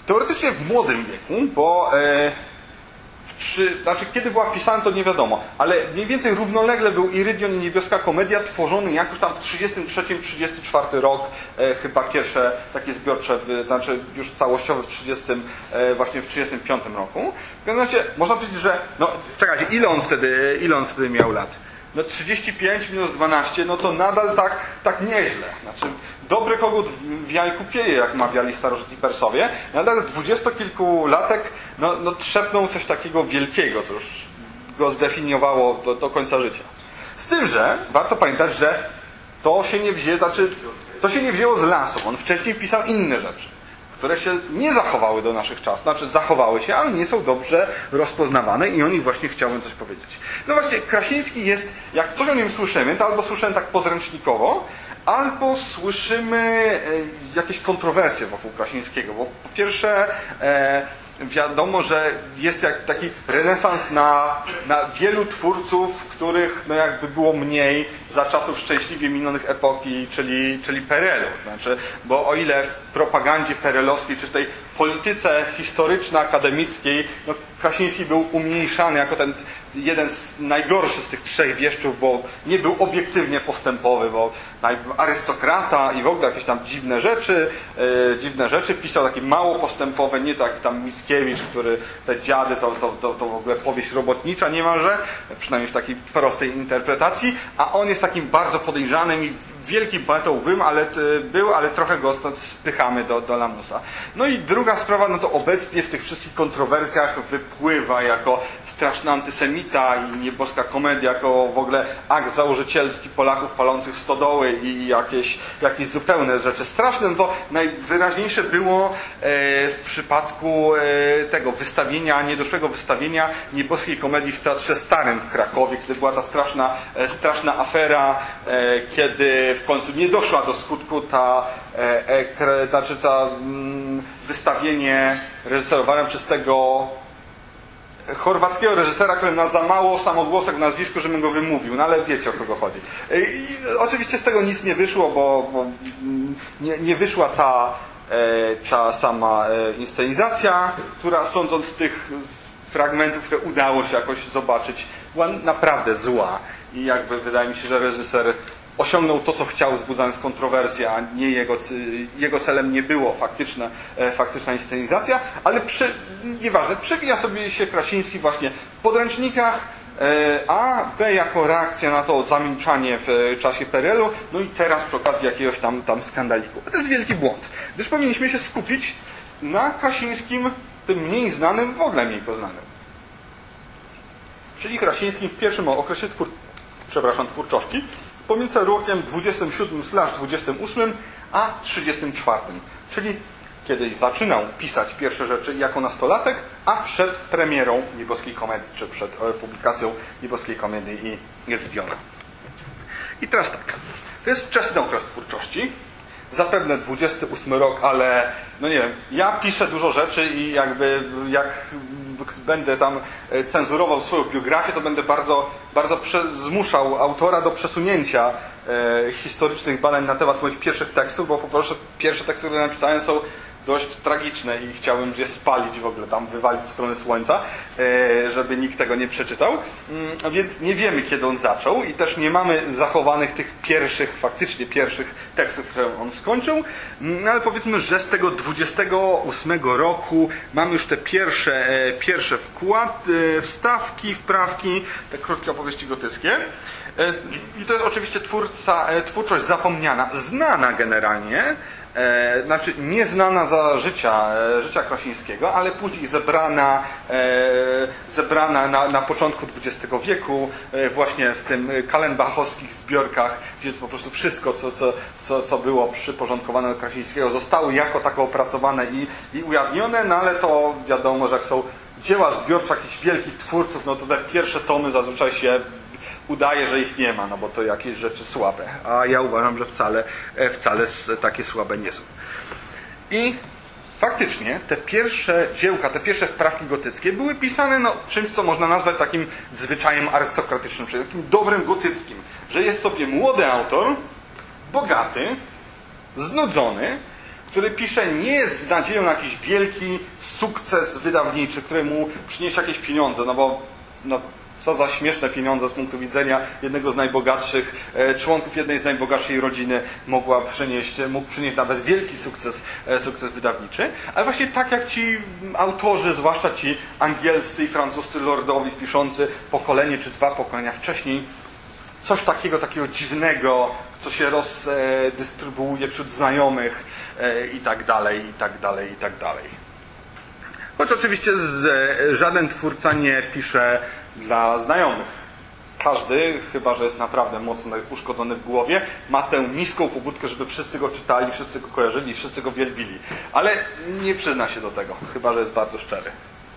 Teoretycznie w młodym wieku, bo e, w trzy, znaczy kiedy była pisana to nie wiadomo, ale mniej więcej równolegle był Irydion i Niebieska Komedia tworzony jakoś tam w trzydziestym trzecim trzydziesty czwarty rok, e, chyba pierwsze takie zbiorcze, w, znaczy już całościowe w trzydziestym, e, właśnie w trzydziestym piątym roku. W każdym razie można powiedzieć, że no czekajcie, ile on wtedy, ile on wtedy miał lat? No trzydzieści pięć minus dwanaście, no to nadal tak, tak nieźle. Znaczy, dobry kogut w jajku pieje, jak mawiali starożytni Persowie. Nadal dwudziestokilkulatek no, no, trzepnął coś takiego wielkiego, co już go zdefiniowało do, do końca życia. Z tym, że warto pamiętać, że to się nie wzięło, znaczy, to się nie wzięło z lasu. On wcześniej pisał inne rzeczy, które się nie zachowały do naszych czasów, znaczy zachowały się, ale nie są dobrze rozpoznawane i o nich właśnie chciałbym coś powiedzieć. No właśnie, Krasiński jest, jak coś o nim słyszymy, to albo słyszymy tak podręcznikowo, albo słyszymy jakieś kontrowersje wokół Krasińskiego, bo po pierwsze e, wiadomo, że jest jak taki renesans na, na wielu twórców, których no jakby było mniej za czasów szczęśliwie minionych epoki, czyli, czyli Perelu. Znaczy, bo o ile w propagandzie perelowskiej, czy w tej polityce historyczno-akademickiej, no Krasiński był umniejszany jako ten jeden z najgorszych z tych trzech wieszczów, bo nie był obiektywnie postępowy, bo arystokrata i w ogóle jakieś tam dziwne rzeczy, e, dziwne rzeczy pisał, takie mało postępowe, nie tak tam Mickiewicz, który te dziady to, to, to, to w ogóle powieść robotnicza niemalże, przynajmniej w takiej prostej interpretacji, a on jest takim bardzo podejrzanym i wielkim poetą był, ale, był, ale trochę go stąd spychamy do, do lamusa. No i druga sprawa, no to obecnie w tych wszystkich kontrowersjach wypływa jako straszny antysemita i Nieboska Komedia jako w ogóle akt założycielski Polaków palących stodoły i jakieś, jakieś zupełne rzeczy straszne. No to najwyraźniejsze było e, w przypadku e, tego wystawienia, niedoszłego wystawienia Nieboskiej Komedii w Teatrze Starym w Krakowie, kiedy była ta straszna, e, straszna afera, e, kiedy w końcu nie doszła do skutku ta, e, e, kre, znaczy ta mm, wystawienie reżyserowane przez tego chorwackiego reżysera, który ma za mało samogłosek w nazwisku, żebym go wymówił, no ale wiecie, o kogo chodzi. I, i oczywiście z tego nic nie wyszło, bo, bo nie, nie wyszła ta, e, ta sama e, inscenizacja, która sądząc z tych fragmentów, które udało się jakoś zobaczyć, była naprawdę zła. I jakby wydaje mi się, że reżyser osiągnął to, co chciał, wzbudzając kontrowersję, a nie jego, jego celem nie było faktyczna, faktyczna inscenizacja, ale przy, nieważne, przewija sobie się Krasiński właśnie w podręcznikach, a B jako reakcja na to zamilczanie w czasie Perelu, no i teraz przy okazji jakiegoś tam, tam skandaliku. To jest wielki błąd, gdyż powinniśmy się skupić na Krasińskim, tym mniej znanym, w ogóle mniej poznanym. Czyli Krasińskim w pierwszym okresie twór, przepraszam, twórczości, pomiędzy rokiem dwudziestym siódmym dwudziestym ósmym a trzydziestym czwartym. Czyli kiedy zaczynał pisać pierwsze rzeczy jako nastolatek, a przed premierą Nieboskiej Komedii, czy przed publikacją Nieboskiej Komedii i Irydiona. I teraz tak. To jest wczesny okres twórczości. Zapewne dwudziesty ósmy rok, ale no nie wiem, ja piszę dużo rzeczy i jakby jak będę tam cenzurował swoją biografię, to będę bardzo, bardzo prze, zmuszał autora do przesunięcia e, historycznych badań na temat moich pierwszych tekstów, bo po prostu pierwsze teksty, które napisałem, są dość tragiczne i chciałbym je spalić w ogóle, tam wywalić w stronę słońca, e, żeby nikt tego nie przeczytał. Mm, więc nie wiemy, kiedy on zaczął i też nie mamy zachowanych tych pierwszych, faktycznie pierwszych tekstów, które on skończył, mm, ale powiedzmy, że z tego dwudziestego ósmego roku mamy już te pierwsze, e, pierwsze wkład, e, wstawki, wprawki, te krótkie opowieści gotyckie. E, I to jest oczywiście twórca, e, twórczość zapomniana, znana generalnie, E, znaczy nieznana za życia, e, życia Krasińskiego, ale później zebrana, e, zebrana na, na początku dwudziestego wieku, e, właśnie w tym kalenbachowskich zbiorkach, gdzie po prostu wszystko, co, co, co, co było przyporządkowane do Krasińskiego, zostało jako tako opracowane i, i ujawnione, no ale to wiadomo, że jak są dzieła zbiorcze jakichś wielkich twórców, no to te pierwsze tomy zazwyczaj się udaje, że ich nie ma, no bo to jakieś rzeczy słabe. A ja uważam, że wcale, wcale takie słabe nie są. I faktycznie te pierwsze dziełka, te pierwsze wprawki gotyckie były pisane no, czymś, co można nazwać takim zwyczajem arystokratycznym, czyli takim dobrym gotyckim, że jest sobie młody autor, bogaty, znudzony, który pisze nie z nadzieją na jakiś wielki sukces wydawniczy, który mu przyniesie jakieś pieniądze, no bo no, co za śmieszne pieniądze z punktu widzenia jednego z najbogatszych e, członków jednej z najbogatszej rodziny mogła przynieść, mógł przynieść nawet wielki sukces, e, sukces wydawniczy. Ale właśnie tak jak ci autorzy, zwłaszcza ci angielscy i francuscy lordowie piszący pokolenie czy dwa pokolenia wcześniej, coś takiego, takiego dziwnego, co się rozdystrybuuje wśród znajomych e, i tak dalej, i tak dalej, i tak dalej. Choć oczywiście z, e, żaden twórca nie pisze dla znajomych. Każdy, chyba że jest naprawdę mocno uszkodzony w głowie, ma tę niską pobudkę, żeby wszyscy go czytali, wszyscy go kojarzyli, wszyscy go wielbili. Ale nie przyzna się do tego, chyba że jest bardzo szczery.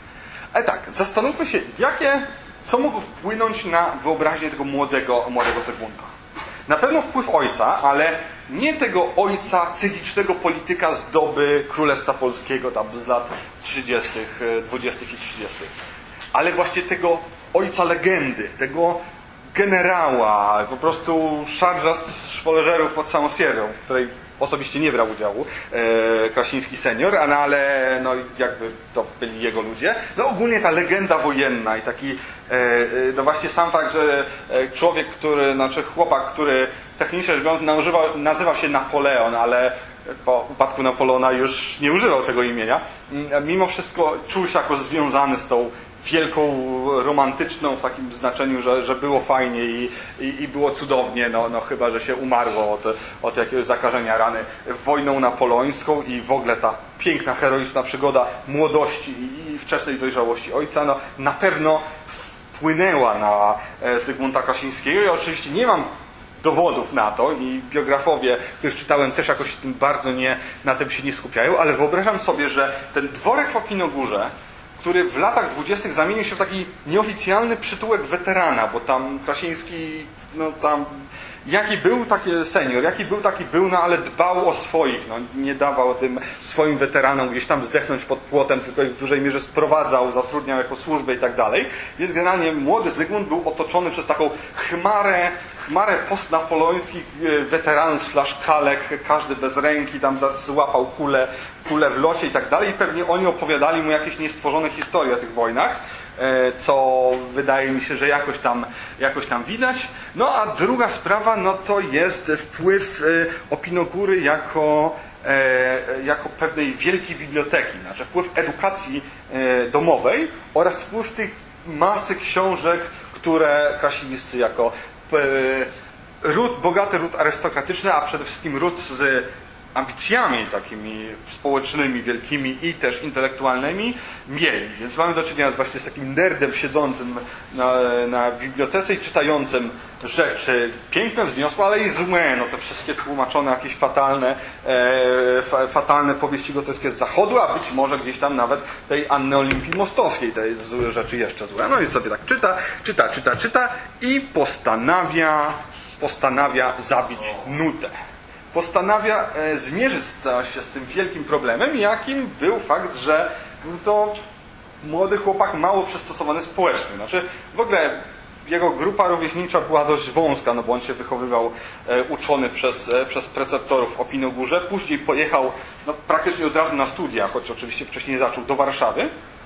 Ale tak, zastanówmy się, jakie, co mogło wpłynąć na wyobraźnię tego młodego, młodego Zygmunta. Na pewno wpływ ojca, ale nie tego ojca cynicznego polityka z doby Królestwa Polskiego, tam z lat trzydziestych, dwudziestych i trzydziestych. Ale właśnie tego ojca legendy, tego generała, po prostu szarża szwoleżerów pod samą Sierrą, w której osobiście nie brał udziału e, Krasiński senior, no, ale no, jakby to byli jego ludzie. No ogólnie ta legenda wojenna i taki, e, no właśnie sam fakt, że człowiek, który, znaczy chłopak, który technicznie rzecz biorąc nazywał, nazywał się Napoleon, ale po upadku Napoleona już nie używał tego imienia, mimo wszystko czuł się jako związany z tą wielką, romantyczną w takim znaczeniu, że, że było fajnie i, i, i było cudownie, no, no chyba, że się umarło od, od jakiegoś zakażenia rany wojną napoleońską i w ogóle ta piękna, heroiczna przygoda młodości i, i wczesnej dojrzałości ojca, no na pewno wpłynęła na Zygmunta Krasińskiego. Ja oczywiście nie mam dowodów na to i biografowie, których czytałem, też jakoś tym bardzo nie, na tym się nie skupiają, ale wyobrażam sobie, że ten dworek w Opinogórze, który w latach dwudziestych zamienił się w taki nieoficjalny przytułek weterana, bo tam Krasiński, no tam, jaki był taki senior, jaki był taki był, no ale dbał o swoich, no nie dawał tym swoim weteranom gdzieś tam zdechnąć pod płotem, tylko ich w dużej mierze sprowadzał, zatrudniał jako służbę i tak dalej. Więc generalnie młody Zygmunt był otoczony przez taką chmarę, chmarę postnapoleońskich weteranów slash kalek, każdy bez ręki, tam złapał kulę, kulę w locie i tak dalej. I pewnie oni opowiadali mu jakieś niestworzone historie o tych wojnach, co wydaje mi się, że jakoś tam, jakoś tam widać. No a druga sprawa, no to jest wpływ Opinogóry jako, jako pewnej wielkiej biblioteki, znaczy wpływ edukacji domowej oraz wpływ tych masy książek, które krasińscy jako ród, bogaty ród arystokratyczny, a przede wszystkim ród z ambicjami takimi społecznymi, wielkimi i też intelektualnymi mieli. Więc mamy do czynienia właśnie z takim nerdem siedzącym na, na bibliotece i czytającym rzeczy piękne, wzniosłe, ale i złe. No te wszystkie tłumaczone jakieś fatalne, e, fa, fatalne powieści goteskie z zachodu, a być może gdzieś tam nawet tej Anny Olimpii Mostowskiej, tej złe rzeczy jeszcze złe. No i sobie tak czyta, czyta, czyta, czyta i postanawia, postanawia zabić nudę. Postanawia e, zmierzyć się z tym wielkim problemem, jakim był fakt, że to młody chłopak mało przystosowany społecznie. Znaczy w ogóle jego grupa rówieśnicza była dość wąska, no bo on się wychowywał e, uczony przez, e, przez preceptorów w Opinogórze. Później pojechał no, praktycznie od razu na studia, choć oczywiście wcześniej zaczął, do Warszawy,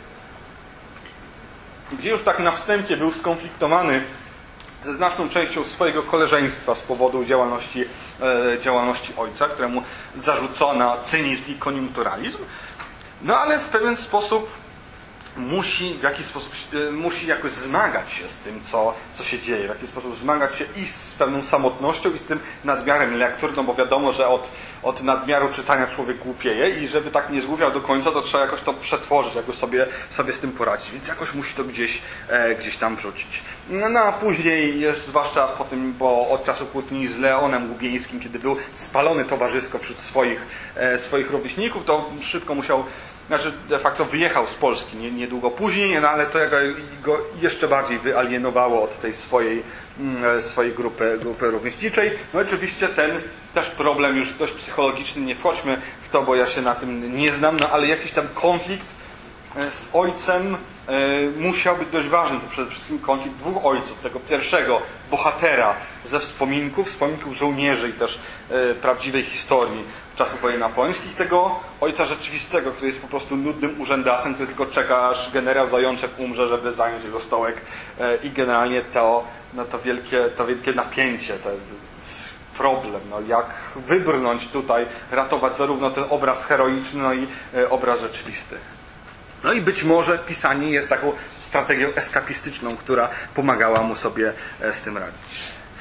gdzie już tak na wstępie był skonfliktowany ze znaczną częścią swojego koleżeństwa z powodu działalności, e, działalności ojca, któremu zarzucono cynizm i koniunkturalizm. No ale w pewien sposób musi w jakiś sposób e, musi jakoś zmagać się z tym, co, co się dzieje. W jakiś sposób zmagać się i z pewną samotnością, i z tym nadmiarem lektur, no bo wiadomo, że od, od nadmiaru czytania człowiek głupieje i żeby tak nie zgłupiał do końca, to trzeba jakoś to przetworzyć, jakoś sobie, sobie z tym poradzić. Więc jakoś musi to gdzieś, e, gdzieś tam wrzucić. No, no a później, jest, zwłaszcza po tym, bo od czasu kłótni z Leonem Łubieńskim, kiedy był spalony towarzysko wśród swoich, e, swoich rówieśników, to szybko musiał, znaczy de facto wyjechał z Polski nie, niedługo później, no ale to go jeszcze bardziej wyalienowało od tej swojej, swojej grupy, grupy rówieśniczej. No oczywiście ten też problem już dość psychologiczny, nie wchodźmy w to, bo ja się na tym nie znam, no ale jakiś tam konflikt z ojcem e, musiał być dość ważny. To przede wszystkim konflikt dwóch ojców. Tego pierwszego bohatera ze wspominków, wspominków żołnierzy i też e, prawdziwej historii czasów wojen napoleońskich, tego ojca rzeczywistego, który jest po prostu nudnym urzędasem, który tylko czeka, aż generał Zajączek umrze, żeby zająć jego stołek e, i generalnie to, no, to, wielkie, to wielkie napięcie, to problem, no, jak wybrnąć tutaj, ratować zarówno ten obraz heroiczny, no i e, obraz rzeczywisty. No i być może pisanie jest taką strategią eskapistyczną, która pomagała mu sobie z tym radzić.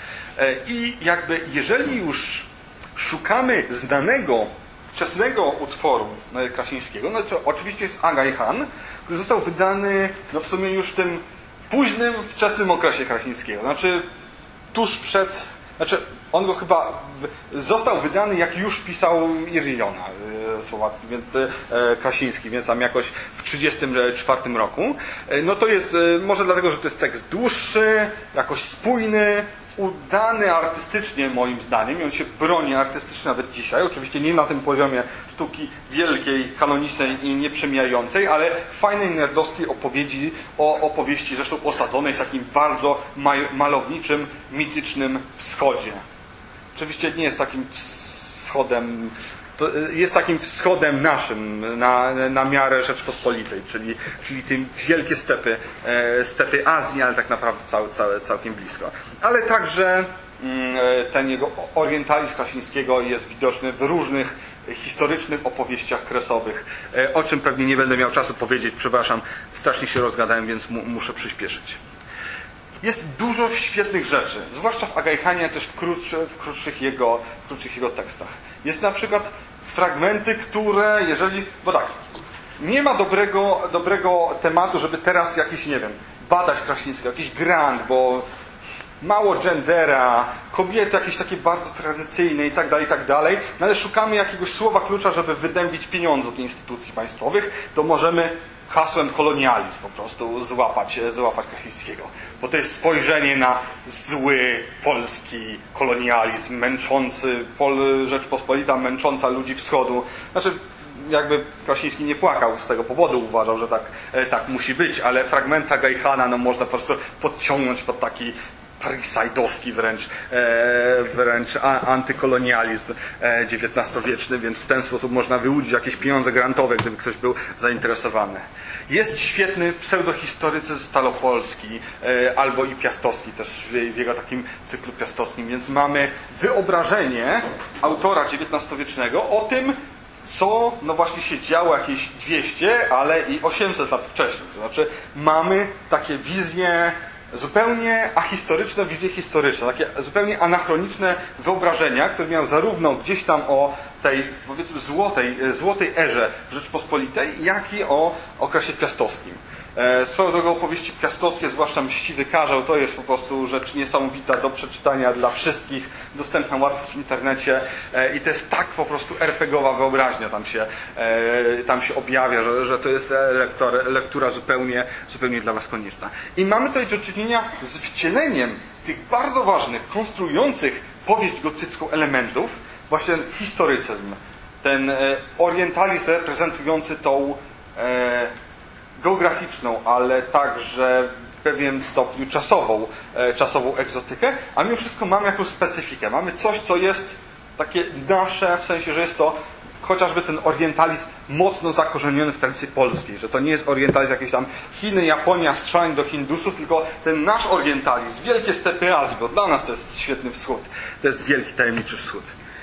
I jakby jeżeli już szukamy znanego, wczesnego utworu Krasińskiego, no to oczywiście jest Agaj Han, który został wydany no w sumie już w tym późnym, wczesnym okresie Krasińskiego. Znaczy tuż przed... Znaczy on go chyba został wydany, jak już pisał Iriona Słowacki, więc e, Krasiński, więc tam jakoś w trzydziestym czwartym roku. E, no to jest e, może dlatego, że to jest tekst dłuższy, jakoś spójny, udany artystycznie moim zdaniem i on się broni artystycznie nawet dzisiaj. Oczywiście nie na tym poziomie sztuki wielkiej, kanonicznej i nieprzemijającej, ale fajnej nerdowskiej opowiedzi, o opowieści zresztą osadzonej w takim bardzo malowniczym, mitycznym wschodzie. Oczywiście nie jest takim wschodem, to jest takim wschodem naszym, na, na miarę Rzeczpospolitej, czyli, czyli tym wielkie stepy, e, stepy Azji, ale tak naprawdę całe, całe, całkiem blisko. Ale także mm, ten jego orientalizm Krasińskiego jest widoczny w różnych historycznych opowieściach kresowych, e, o czym pewnie nie będę miał czasu powiedzieć, przepraszam, strasznie się rozgadałem, więc mu, muszę przyspieszyć. Jest dużo świetnych rzeczy, zwłaszcza w Agaj Hanie, też w, krótszy, w, krótszych jego, w krótszych jego tekstach. Jest na przykład fragmenty, które, jeżeli... Bo tak, nie ma dobrego, dobrego tematu, żeby teraz jakiś, nie wiem, badać Krasińskiego, jakiś grant, bo mało gendera, kobiety jakieś takie bardzo tradycyjne i tak dalej, i tak dalej. No ale szukamy jakiegoś słowa klucza, żeby wydębić pieniądze od instytucji państwowych, to możemy hasłem kolonializm po prostu złapać, złapać Krasińskiego. Bo to jest spojrzenie na zły polski kolonializm, męczący Pol, Rzeczpospolita, męcząca ludzi wschodu. Znaczy, jakby Krasiński nie płakał z tego powodu, uważał, że tak, tak musi być, ale fragmenta Agaj Hana no, można po prostu podciągnąć pod taki parisajdowski wręcz, e, wręcz antykolonializm e, dziewiętnastowieczny, więc w ten sposób można wyłudzić jakieś pieniądze grantowe, gdyby ktoś był zainteresowany. Jest świetny pseudohistorycyzm Stalopolski, e, albo i Piastowski też w, w jego takim cyklu piastowskim, więc mamy wyobrażenie autora dziewiętnastowiecznego o tym, co no właśnie się działo jakieś dwieście, ale i osiemset lat wcześniej. To znaczy mamy takie wizje zupełnie ahistoryczne, wizje historyczne, takie zupełnie anachroniczne wyobrażenia, które miały zarówno gdzieś tam o tej, powiedzmy, złotej, złotej erze Rzeczpospolitej, jak i o okresie piastowskim. E, swoją drogą opowieści piastowskie, zwłaszcza Mściwy Karzeł, to jest po prostu rzecz niesamowita do przeczytania dla wszystkich, dostępna łatwo w internecie e, i to jest tak po prostu er pe gie owa wyobraźnia tam się, e, tam się objawia, że, że to jest lektor, lektura zupełnie, zupełnie dla Was konieczna. I mamy tutaj do czynienia z wcieleniem tych bardzo ważnych, konstruujących powieść gotycką elementów, właśnie ten historycyzm, ten e, orientalizm reprezentujący tą e, geograficzną, ale także w pewien stopniu czasową, e, czasową egzotykę, a mimo wszystko mamy jakąś specyfikę. Mamy coś, co jest takie nasze, w sensie, że jest to chociażby ten orientalizm mocno zakorzeniony w tradycji polskiej, że to nie jest orientalizm jakieś tam Chiny, Japonia, strzelanie do Hindusów, tylko ten nasz orientalizm, wielkie stepy Azji, bo dla nas to jest świetny wschód, to jest wielki tajemniczy wschód.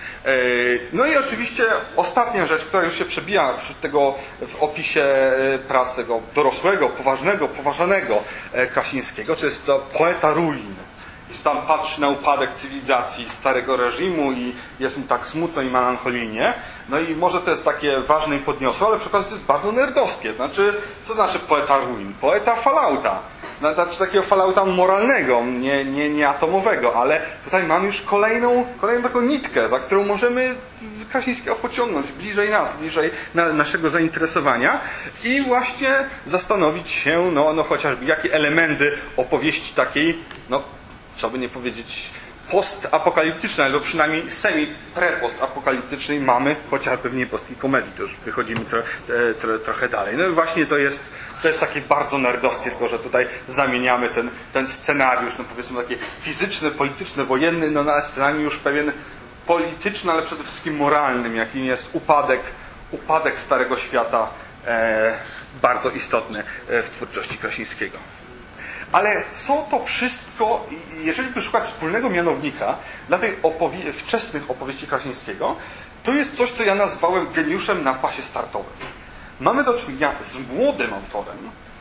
No i oczywiście ostatnia rzecz, która już się przebija wśród tego w opisie prac tego dorosłego, poważnego, poważanego Krasińskiego, to jest to poeta ruin. I tam patrzy na upadek cywilizacji starego reżimu i jest mu tak smutno i melancholijnie. No i może to jest takie ważne i podniosłe, ale przy okazji to jest bardzo nerdowskie. Znaczy, co znaczy poeta ruin? Poeta fallouta. No, znaczy takiego fallouta moralnego, nie, nie, nie atomowego, ale tutaj mamy już kolejną, kolejną taką nitkę, za którą możemy Krasińskiego pociągnąć bliżej nas, bliżej na, naszego zainteresowania i właśnie zastanowić się, no, no chociażby jakie elementy opowieści takiej, no co by nie powiedzieć, postapokaliptycznej, albo przynajmniej semi-prepostapokaliptycznej mamy, chociaż pewnie polskiej komedii, to już wychodzimy tro, tro, trochę dalej. No i właśnie to jest, to jest takie bardzo nerdowskie, tylko że tutaj zamieniamy ten, ten scenariusz, no powiedzmy takie fizyczny, polityczny, wojenny, no na scenariusz pewien polityczny, ale przede wszystkim moralnym, jakim jest upadek, upadek Starego Świata, e, bardzo istotny w twórczości Krasińskiego. Ale co to wszystko, jeżeli by szukać wspólnego mianownika dla tych opowie- wczesnych opowieści Krasińskiego, to jest coś, co ja nazwałem geniuszem na pasie startowym. Mamy do czynienia z młodym autorem,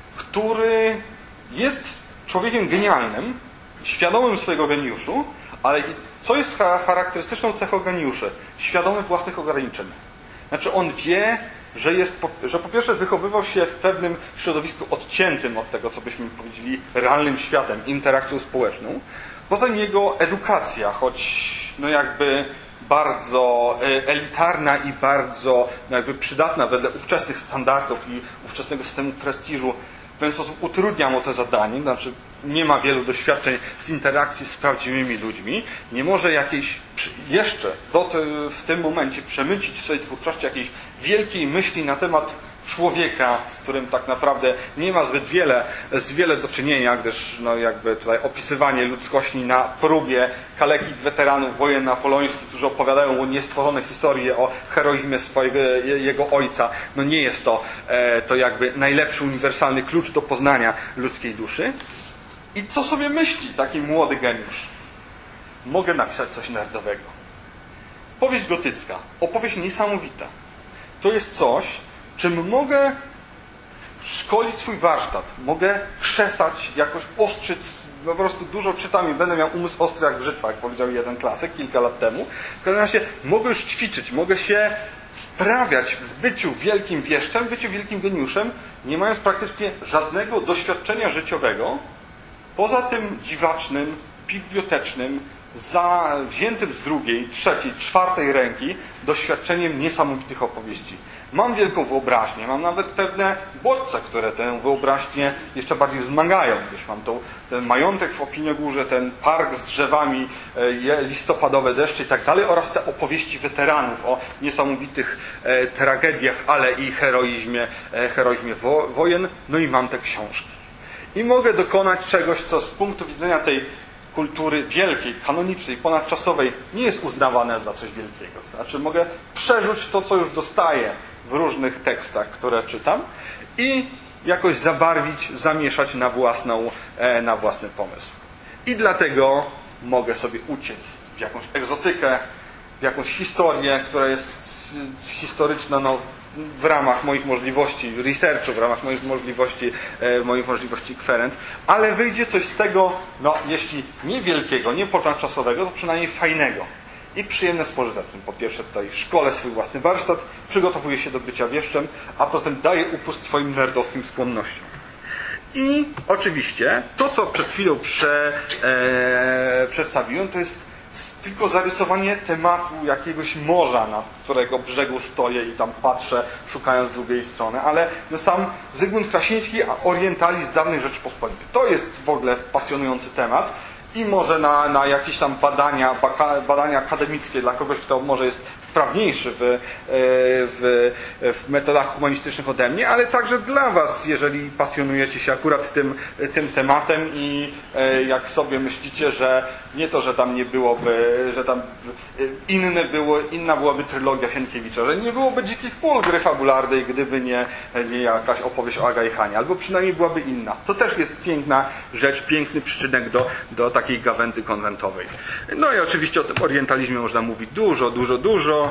który jest człowiekiem genialnym, świadomym swojego geniuszu, ale co jest charakterystyczną cechą geniuszy? Świadomy własnych ograniczeń. Znaczy on wie, że, jest, że po pierwsze wychowywał się w pewnym środowisku odciętym od tego, co byśmy powiedzieli realnym światem, interakcją społeczną. Poza tym jego edukacja, choć no jakby bardzo elitarna i bardzo no jakby przydatna wedle ówczesnych standardów i ówczesnego systemu prestiżu, w pewien sposób utrudnia mu to zadanie, znaczy nie ma wielu doświadczeń z interakcji z prawdziwymi ludźmi, nie może jakiejś jeszcze do te, w tym momencie przemycić w swojej twórczości jakiejś wielkiej myśli na temat człowieka, z którym tak naprawdę nie ma zbyt wiele, z wiele do czynienia, gdyż no jakby tutaj opisywanie ludzkości na próbie kalekich weteranów wojen napoleońskich, którzy opowiadają o niestworzone historie o heroizmie swojego, jego ojca, no nie jest to, e, to jakby najlepszy uniwersalny klucz do poznania ludzkiej duszy. I co sobie myśli taki młody geniusz? Mogę napisać coś nerdowego. Powieść gotycka, opowieść niesamowita. To jest coś, czym mogę szkolić swój warsztat. Mogę krzesać, jakoś ostrzyć, po prostu dużo czytam i będę miał umysł ostry jak brzytwa, jak powiedział jeden klasyk kilka lat temu. W każdym razie mogę już ćwiczyć, mogę się wprawiać w byciu wielkim wieszczem, w byciu wielkim geniuszem, nie mając praktycznie żadnego doświadczenia życiowego, poza tym dziwacznym, bibliotecznym, za, wziętym z drugiej, trzeciej, czwartej ręki doświadczeniem niesamowitych opowieści. Mam wielką wyobraźnię, mam nawet pewne bodźce, które tę wyobraźnię jeszcze bardziej wzmagają, gdyż mam tą, ten majątek w Opiniogórze, ten park z drzewami, e, listopadowe deszcze i tak dalej, oraz te opowieści weteranów o niesamowitych e, tragediach, ale i heroizmie, e, heroizmie wo, wojen, no i mam te książki. I mogę dokonać czegoś, co z punktu widzenia tej kultury wielkiej, kanonicznej, ponadczasowej nie jest uznawane za coś wielkiego. Znaczy mogę przerzuć to, co już dostaję w różnych tekstach, które czytam i jakoś zabarwić, zamieszać na, własną, na własny pomysł. I dlatego mogę sobie uciec w jakąś egzotykę, w jakąś historię, która jest historyczna, no, w ramach moich możliwości researchu, w ramach moich możliwości, e, moich możliwości kwerent, ale wyjdzie coś z tego, no jeśli nie wielkiego, nie ponadczasowego, to przynajmniej fajnego i przyjemne spożyte. Po pierwsze tutaj szkolę swój własny warsztat, przygotowuję się do bycia wieszczem, a potem daję upust swoim nerdowskim skłonnościom. I oczywiście to, co przed chwilą prze, e, przedstawiłem, to jest tylko zarysowanie tematu jakiegoś morza, na którego brzegu stoję i tam patrzę, szukając drugiej strony, ale no sam Zygmunt Krasiński, orientalizm dawnej Rzeczypospolitej. To jest w ogóle pasjonujący temat i może na, na jakieś tam badania, badania akademickie dla kogoś, kto może jest wprawniejszy w, w, w metodach humanistycznych ode mnie, ale także dla Was, jeżeli pasjonujecie się akurat tym, tym tematem i jak sobie myślicie, że nie to, że tam nie byłoby, że tam inne było, inna byłaby trylogia Sienkiewicza, że nie byłoby Dzikich Pól gry fabularnej, gdyby nie, nie jakaś opowieść o Aga i Hanie, albo przynajmniej byłaby inna. To też jest piękna rzecz, piękny przyczynek do, do takiej gawędy konwentowej. No i oczywiście o tym orientalizmie można mówić dużo, dużo, dużo.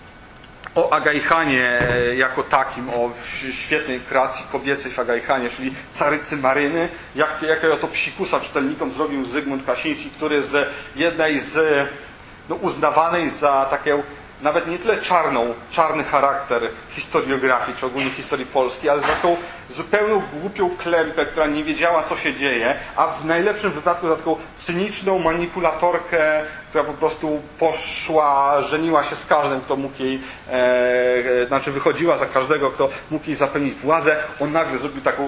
O Aga i Hanie jako takim, o świetnej kreacji kobiecej w Aga i Hanie, czyli carycy Maryny, jak, jakiego to psikusa czytelnikom zrobił Zygmunt Krasiński, który z jednej z no, uznawanej za taką nawet nie tyle czarną, czarny charakter historiografii, czy ogólnie historii polskiej, ale za taką zupełną głupią klępę, która nie wiedziała, co się dzieje, a w najlepszym wypadku za taką cyniczną manipulatorkę, która po prostu poszła, żeniła się z każdym, kto mógł jej, e, znaczy wychodziła za każdego, kto mógł jej zapewnić władzę. On nagle zrobił taką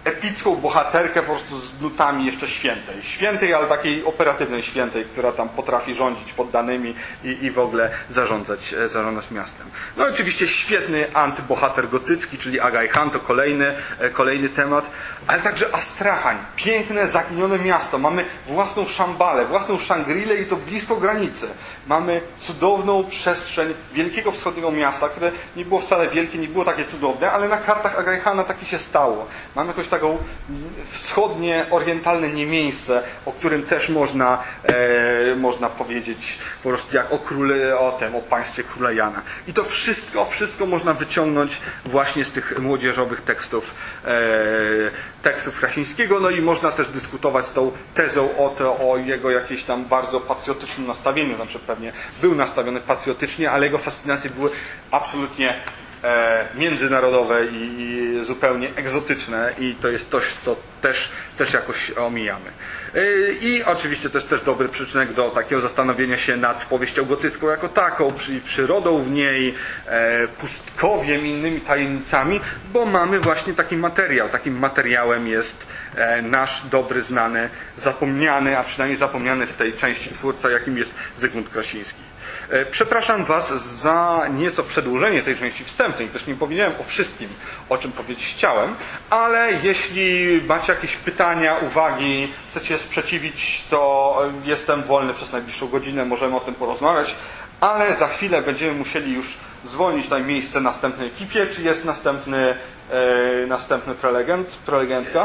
epicką bohaterkę po prostu z nutami jeszcze świętej. Świętej, ale takiej operatywnej świętej, która tam potrafi rządzić poddanymi i, i w ogóle zarządzać, zarządzać miastem. No oczywiście świetny antybohater gotycki, czyli Agaj-Han, to kolejny, kolejny temat, ale także Astrachań. Piękne, zaginione miasto. Mamy własną Szambalę, własną Szangrilę i to blisko granicy. Mamy cudowną przestrzeń wielkiego wschodniego miasta, które nie było wcale wielkie, nie było takie cudowne, ale na kartach Agaj-Hana takie się stało. Mamy jakąś taką wschodnie, orientalne niemieńce, o którym też można, e, można powiedzieć po prostu jak o króle, o tym, o państwie króla Jana. I to wszystko, wszystko można wyciągnąć właśnie z tych młodzieżowych tekstów, e, tekstów Krasińskiego, no i można też dyskutować z tą tezą o, to, o jego jakimś tam bardzo patriotycznym nastawieniu, znaczy pewnie był nastawiony patriotycznie, ale jego fascynacje były absolutnie e, międzynarodowe i, i zupełnie egzotyczne i to jest coś, co też, też jakoś omijamy. E, I oczywiście to jest też dobry przyczynek do takiego zastanowienia się nad powieścią gotycką jako taką, przy, przyrodą w niej, e, pustkowiem i innymi tajemnicami, bo mamy właśnie taki materiał. Takim materiałem jest e, nasz dobry, znany, zapomniany, a przynajmniej zapomniany w tej części twórca, jakim jest Zygmunt Krasiński. Przepraszam Was za nieco przedłużenie tej części wstępnej, też nie powiedziałem o wszystkim, o czym powiedzieć chciałem, ale jeśli macie jakieś pytania, uwagi, chcecie sprzeciwić, to jestem wolny przez najbliższą godzinę, możemy o tym porozmawiać, ale za chwilę będziemy musieli już zwolnić tutaj miejsce następnej ekipie. Czy jest następny, e, następny prelegent, prelegentka?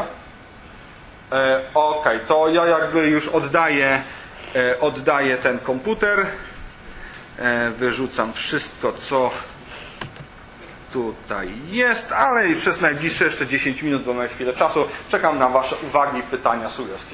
E, Okej, okay, to ja jakby już oddaję, e, oddaję ten komputer. Wyrzucam wszystko, co tutaj jest, ale i przez najbliższe jeszcze dziesięć minut, bo mamy chwilę czasu. Czekam na Wasze uwagi, pytania, sugestie.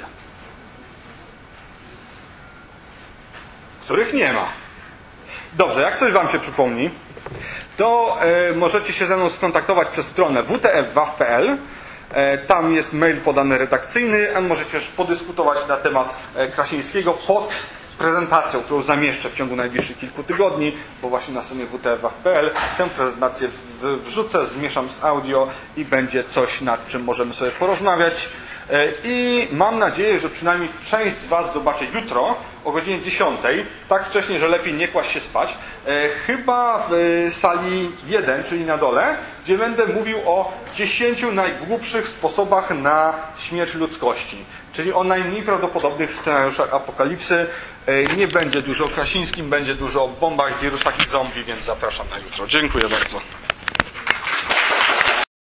Których nie ma. Dobrze, jak coś Wam się przypomni, to e, możecie się ze mną skontaktować przez stronę w t f w a w kropka p l. E, tam jest mail podany redakcyjny, a możecie też podyskutować na temat e, Krasińskiego pod prezentacją, którą zamieszczę w ciągu najbliższych kilku tygodni, bo właśnie na stronie w t f w a w kropka p l tę prezentację wrzucę, zmieszam z audio i będzie coś, nad czym możemy sobie porozmawiać. I mam nadzieję, że przynajmniej część z Was zobaczy jutro o godzinie dziesiątej, tak wcześnie, że lepiej nie kłaść się spać, chyba w sali jeden, czyli na dole, gdzie będę mówił o dziesięciu najgłupszych sposobach na śmierć ludzkości, czyli o najmniej prawdopodobnych scenariuszach apokalipsy. Nie będzie dużo o Krasińskim, będzie dużo o bombach, wirusach i zombie, więc zapraszam na jutro. Dziękuję bardzo.